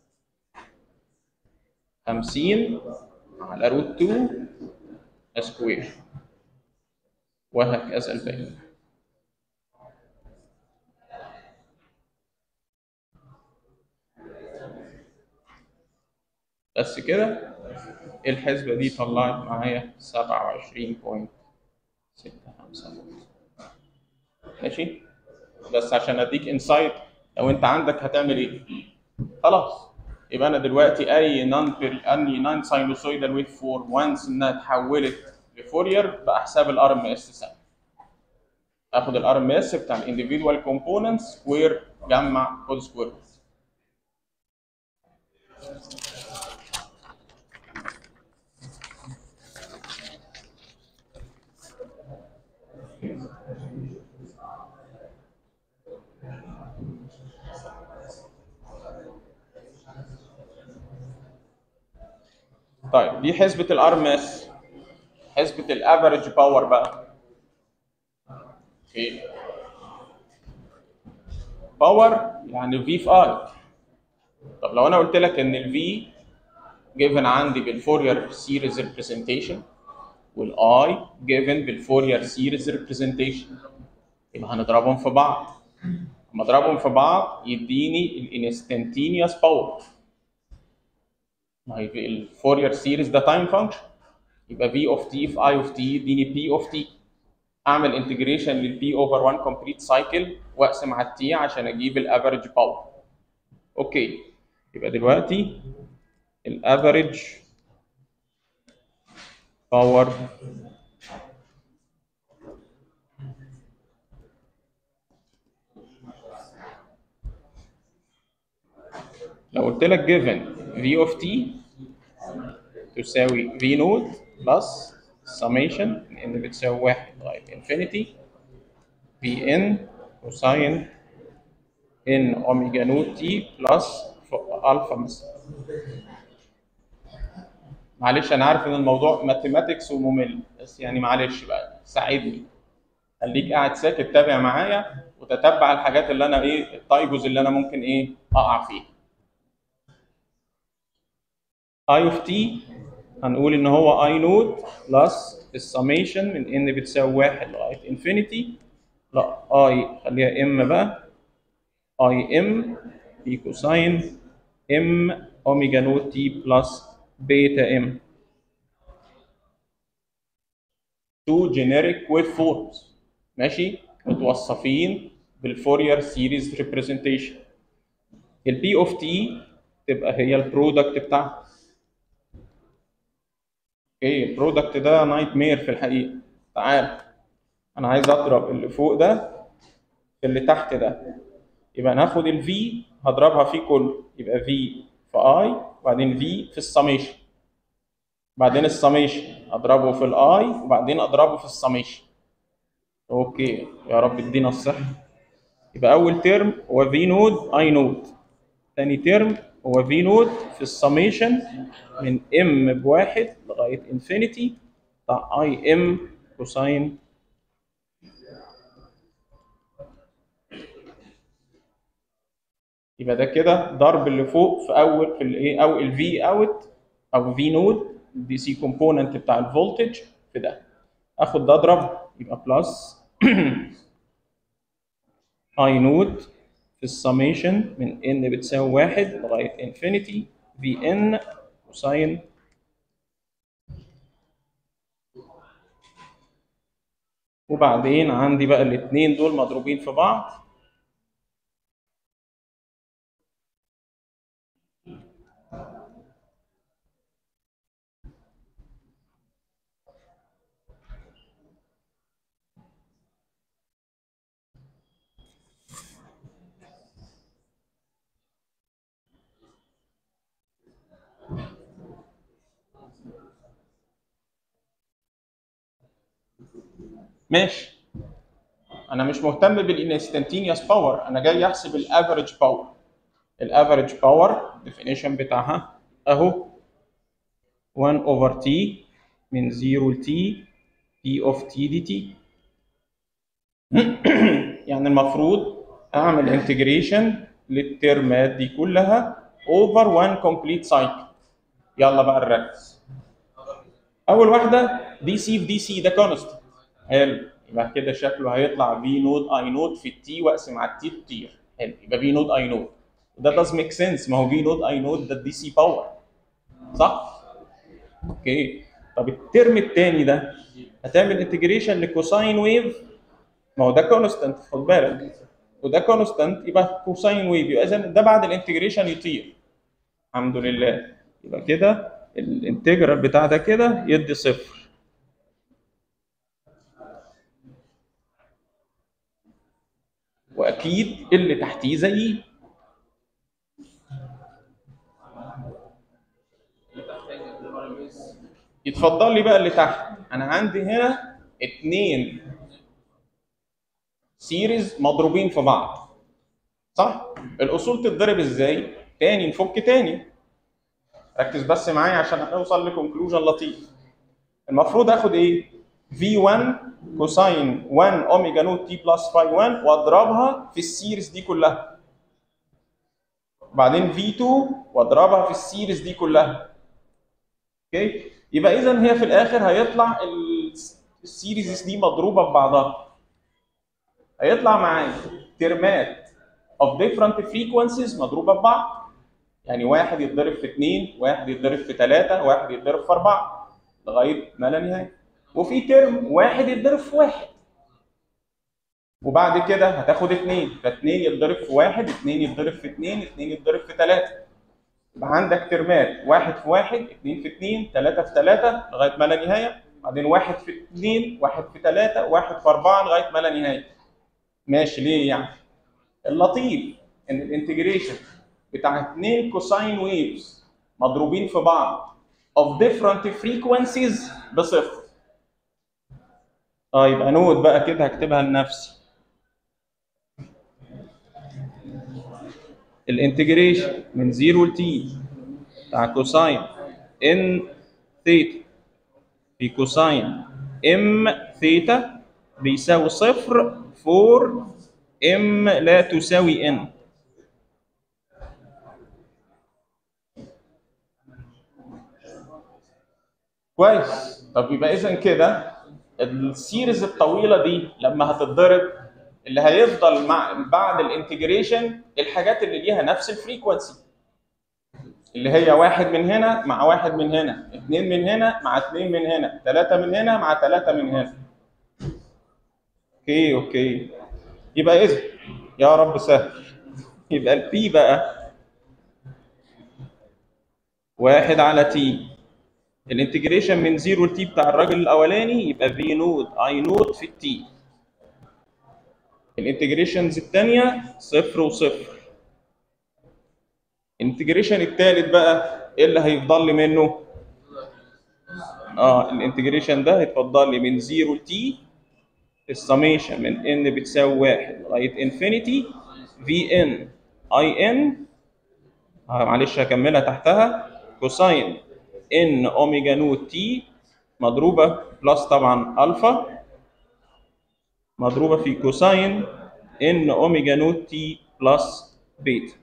خمسين على روت اتنين سكوير، وهكذا الباقي. بس كده الحسبة دي طلعت معايا سبعة وعشرين فاصلة ستة خمسة. ماشي؟ بس عشان اديك انسايت لو انت عندك هتعمل ايه؟ خلاص، يبقى انا دلوقتي اي نون اني نون ساينوسويدال ويف فورم وانس انها اتحولت لفورير باحساب الار ام اس سهل. اخد الار ام اس بتاع الانديفيدوال كومبوننتس سكوير، جمع، خد سكوير. طيب دي حسبة الار ام اس. حسبة الافريج باور بقى. اوكي. باور يعني في في اي. طب لو انا قلت لك ان الفي جيفن عندي بالفورير سيريز ريبريزنتيشن والاي جيفن بالفورير سيريز ريبريزنتيشن، يبقى هنضربهم في بعض. لما اضربهم في بعض يديني الانستنتينيوس باور. ما هي الفورير سيريز ده تايم فانكشن، يبقى في اوف تي في اي اوف تي يديني بي اوف تي. اعمل انتجريشن للبي اوفر واحد كومبليت سايكل واقسم على التي عشان اجيب الافريج باور. اوكي، يبقى دلوقتي الافريج باور لو قلت لك given v of t تساوي v نود بلس summation ان بتساوي واحد لغايه infinity v n كوساين ان اوميجا نود t بلس الفا مثلا. معلش انا عارف ان الموضوع ماثيماتكس وممل، بس يعني معلش بقى ساعدني، خليك قاعد ساكت تابع معايا وتتبع الحاجات اللي انا ايه التايجوز اللي انا ممكن ايه اقع فيها. I of t هنقول ان هو I نود بلس السميشن من ان بتساوي واحد لغايه انفينيتي، لا I خليها ام بقى، I ام في كوساين ام اوميجا نود تي بلس بيتا ام. تو جينيريك ويف فورمز ماشي متوصفين بالفورير سيريز ريبريزنتيشن. البي اوف تي تبقى هي البرودكت بتاعها. اوكي، البرودكت ده نايت مير في الحقيقه. تعال انا عايز اضرب اللي فوق ده في اللي تحت ده، يبقى ناخد الفي هضربها فيه كله، يبقى في في اي وبعدين في في السميشن، بعدين السميشن اضربه في الاي وبعدين اضربه في السميشن. اوكي يا رب ادينا الصحه. يبقى اول ترم هو في نود اي نود، ثاني ترم هو في نود في السميشن من ام بواحد لغايه انفينيتي بتاع اي ام كوساين يبقى ده كده ضرب اللي فوق في اول في الايه او الفي اوت او في نود دي سي كومبوننت بتاع الفولتج في ده، اخد ده اضرب يبقى بلس اي نود في السميشن من ان بتساوي واحد لغايه انفينيتي في ان كوساين وبعدين عندي بقى الاثنين دول مضروبين في بعض ماشي. انا مش مهتم بالانستنتينيوس باور، انا جاي احسب الافريج باور. الافريج باور ديفينيشن بتاعها اهو واحد اوفر تي من صفر ل تي بي اوف تي دي تي. يعني المفروض اعمل انتجريشن للترمات دي كلها اوفر واحد كومبليت سايكل. يلا بقى نركز. اول واحده دي سي في دي سي ده كونستنت، حلو، يبقى كده شكله هيطلع في نود اي نود في التي واقسم على التي تطير، حلو، يبقى في نود اي نود وده داز ميك سنس، ما هو في نود اي نود ده الدي سي باور صح؟ اوكي. طب الترم الثاني ده هتعمل انتجريشن لكوساين ويف، ما هو ده كونستنت خد بالك وده كونستنت يبقى كوساين ويف، يبقى اذا ده بعد الانتجريشن يطير. الحمد لله، يبقى كده الانتجرال بتاع ده كده يدي صفر. واكيد اللي تحتيه زيه. يتفضل لي بقى اللي تحت. انا عندي هنا اتنين سيريز مضروبين في بعض صح؟ الاصول تتضرب ازاي؟ تاني نفك تاني، ركز بس معايا عشان اوصل لكونكلوجن لطيف. المفروض اخد ايه؟ في واحد كوساين واحد اوميجا نوت تي بلس فاي واحد واضربها في السيريز دي كلها. وبعدين في اتنين واضربها في السيريز دي كلها. اوكي، يبقى اذا هي في الاخر هيطلع السيريز دي مضروبه ببعضها، هيطلع معايا ترمات of different frequencies مضروبه ببعض، يعني واحد يتضرب في اثنين، واحد يتضرب في ثلاثة، واحد يتضرب في أربعة لغايه ما لا نهايه. وفي ترم واحد يتضرب في واحد، وبعد كده هتاخد اثنين، فاثنين يتضرب في واحد، اثنين يتضرب في اثنين، اثنين يتضرب في ثلاثة. يبقى عندك ترمات واحد في واحد، اثنين في اثنين، ثلاثة في ثلاثة لغايه ما لا نهايه، بعدين واحد في اثنين، واحد في ثلاثة، واحد في أربعة لغايه ما لا نهايه. ماشي ليه يعني؟ اللطيف ان الانتجريشن بتاع اثنين كوساين ويفز مضروبين في بعض of different frequencies بصفر. اه يبقى نوت بقى كده هكتبها لنفسي. الانتجريشن من صفر ل t بتاع كوساين ان ثيتا في كوساين ام ثيتا بيساوي صفر فور ام لا تساوي ان. كويس. طب يبقى اذا كده السيريز الطويله دي لما هتتضرب اللي هيفضل مع بعد الانتجريشن الحاجات اللي ليها نفس الفريكونسي، اللي هي واحد من هنا مع واحد من هنا، اثنين من هنا مع اثنين من هنا، ثلاثة من هنا مع ثلاثة من هنا. اوكي اوكي. يبقى اذا يا رب سهل. يبقى البي بقى واحد على تي، الانتجريشن من صفر لتي بتاع الراجل الاولاني يبقى في نود اي نود في التي. الانتجريشنز الثانيه صفر وصفر. الانتجريشن الثالث بقى ايه اللي هيفضل لي منه؟ اه الانتجريشن ده هيتفضل لي من صفر لتي السميشن من ان بتساوي واحد لغايه انفينيتي في ان اي ان، معلش هكملها تحتها، كوساين ان اوميجا نوت تي مضروبه بلس طبعا الفا مضروبه في كوساين ان اوميجا نوت تي بلس بيتا.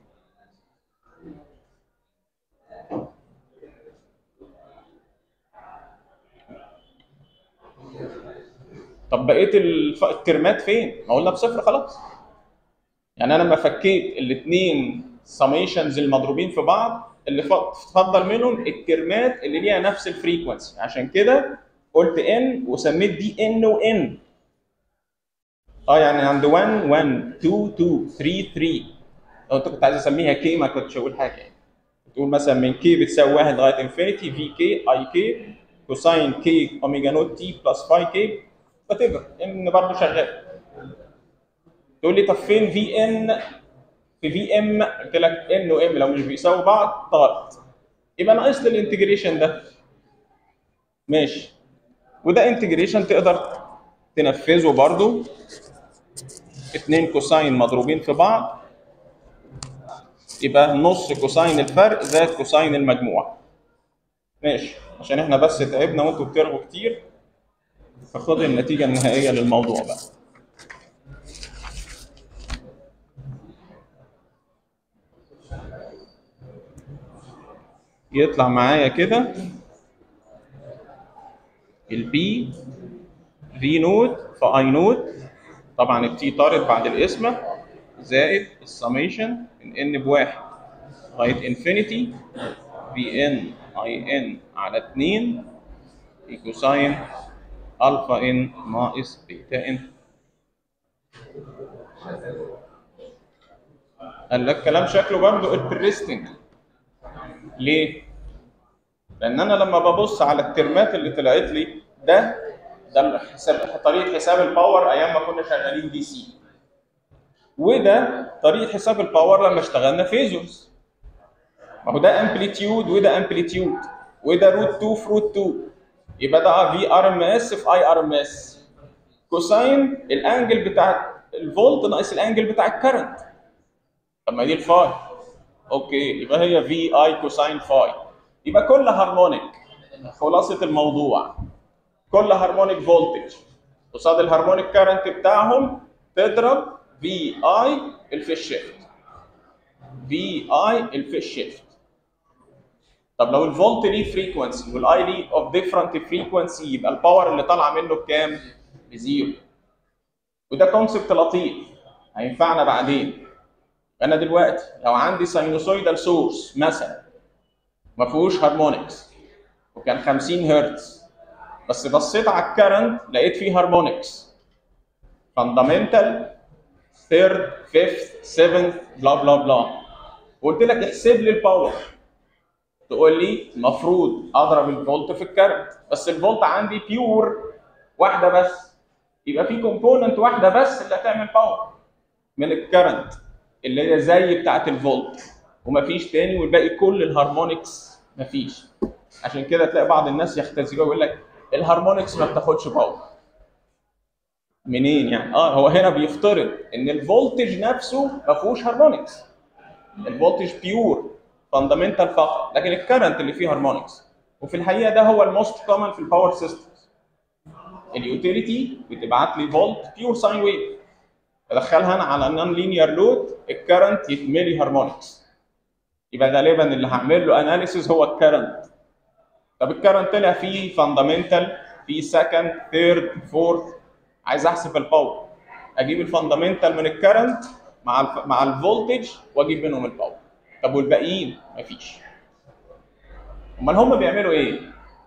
طب بقيه الترمات فين؟ ما قلنا بصفر خلاص. يعني انا لما فكيت الاثنين سميشنز المضروبين في بعض اللي اتفضل منهم الترمات اللي ليها نفس الفريكونسي، عشان كده قلت ان وسميت دي ان وان. اه يعني عند واحد واحد اتنين اتنين تلاتة تلاتة، لو انت كنت عايز اسميها كي ما كنتش اقول حاجه يعني. تقول مثلا من كي بتساوي واحد لغايه انفينيتي في كي اي كي كوساين كي اوميجا نوت تي بلس فاي كي وات ايفر، ان برضه شغال. تقول لي طب فين في ان في في ام؟ قلت لك ان وام لو مش بيساووا بعض طارت، يبقى ناقص لي الانتجريشن ده. ماشي، وده انتجريشن تقدر تنفذه برضه. اتنين كوساين مضروبين في بعض يبقى نص كوساين الفرق زائد كوساين المجموع. ماشي، عشان احنا بس تعبنا وانتوا بترغوا كتير، فخد النتيجه النهائيه للموضوع بقى. يطلع معايا كده البي في نود في اي نود، طبعا التي طارت بعد القسمه، زائد السميشن من ان بواحد لغايه انفينيتي في ان اي ان على اتنين في كوساين الفا ان ناقص بيتا ان. قال لك كلام شكله برضه انترستنج. ليه؟ لان انا لما ببص على الترمات اللي طلعت لي ده ده حساب طريقه حساب الباور ايام ما كنا شغالين دي سي، وده طريقه حساب الباور لما اشتغلنا فيزورز. ما هو ده امبليتيود وده امبليتيود وده روت اتنين في روت اتنين، يبقى ده في ار ام اس في اي ار ام اس. كوساين الانجل بتاع الفولت ناقص الانجل بتاع الكرنت. طب ما دي الفاي. اوكي، يبقى هي في اي كوساين فاي. يبقى كل هارمونيك، خلاصه الموضوع، كل هارمونيك فولتج قصاد الهارمونيك كارنت بتاعهم تضرب في اي الفيس شيفت. في اي الفيس شيفت. طب لو الفولت ليه فريكونسي والاي ليه اوف ديفرنت فريكونسي يبقى الباور اللي طالعه منه بكام؟ بزيرو. وده كونسبت لطيف هينفعنا بعدين. انا دلوقتي لو عندي ساينوسويدال سورس مثلا ما فيهوش هارمونكس وكان خمسين هرتز، بس بصيت على الكرنت لقيت فيه هارمونكس فاندامنتال ثيرد فيفث سيفنث بلا بلا بلا، وقلت لك احسب لي الباور، تقول لي المفروض اضرب الفولت في الكرنت، بس الفولت عندي بيور واحده بس، يبقى في كومبوننت واحده بس اللي هتعمل باور من الكرنت اللي هي زي بتاعه الفولت، ومفيش تاني، والباقي كل الهارمونكس مفيش. عشان كده تلاقي بعض الناس يختزلوا ويقول لك الهارمونكس ما بتاخدش باور. منين يعني؟ اه هو هنا بيفترض ان الفولتج نفسه ما فيهوش هارمونكس، الفولتج بيور فاندامنتال فقط، لكن الكرنت اللي فيه هارمونكس. وفي الحقيقه ده هو الموست كومن في الباور سيستمز. اليوتيليتي بتبعت لي فولت بيور ساين ويف، ادخلها انا على نون لينير لود، الكرنت يتملي هارمونكس، يبقى غالبا اللي هعمل له اناليسيز هو الكرنت. طب الكرنت طلع فيه فاندامنتال، فيه سكند ثيرد فورث، عايز احسب الباور، اجيب الفاندامنتال من الكرنت مع الف... مع الفولتج واجيب منهم الباور. طب والباقيين؟ مفيش. امال هم بيعملوا ايه؟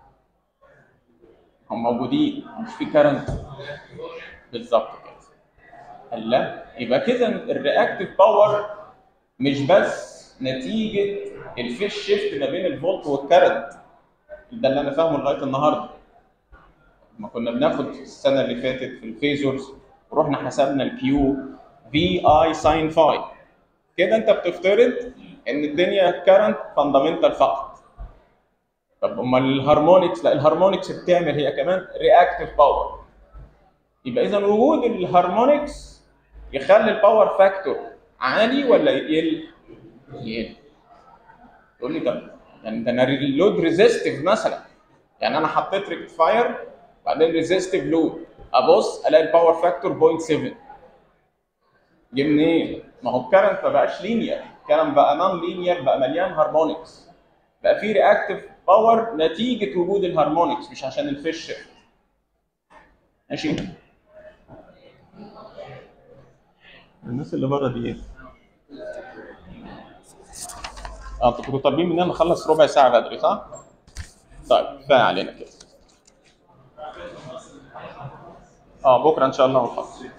هم موجودين مش في كرنت بالظبط كده. لا يبقى كده الرياكتيف باور مش بس نتيجه الفيس شيفت ما بين الفولت والكرنت، ده اللي انا فاهمه لغايه النهارده. لما كنا بناخد السنه اللي فاتت في الفيزورز ورحنا حسبنا الكيو في اي ساين فاي، كده انت بتفترض ان الدنيا كارنت فاندامنتال فقط. طب امال الهارمونكس؟ لا الهارمونكس بتعمل هي كمان رياكتيف باور. يبقى اذا وجود الهارمونكس يخلي الباور فاكتور عالي ولا يقل؟ يقل. تقول لي طب يعني ده انا اللود ريزيستيف مثلا، يعني انا حطيت ريكتفاير بعدين ريزيستيف لود، ابص الاقي الباور فاكتور صفر فاصلة سبعة. جه منين؟ ما هو الكرنت ما بقاش لينير، الكرنت بقى نون لينير، بقى مليان هارمونكس، بقى في رياكتيف باور نتيجه وجود الهارمونكس مش عشان الفيس شيفت. ماشي؟ الناس اللي بره دي ايه؟ اه انتوا كنتوا طالبين مننا نخلص ربع ساعه بدري صح؟ طيب كفايه علينا كده. اه بكره ان شاء الله هنخلص.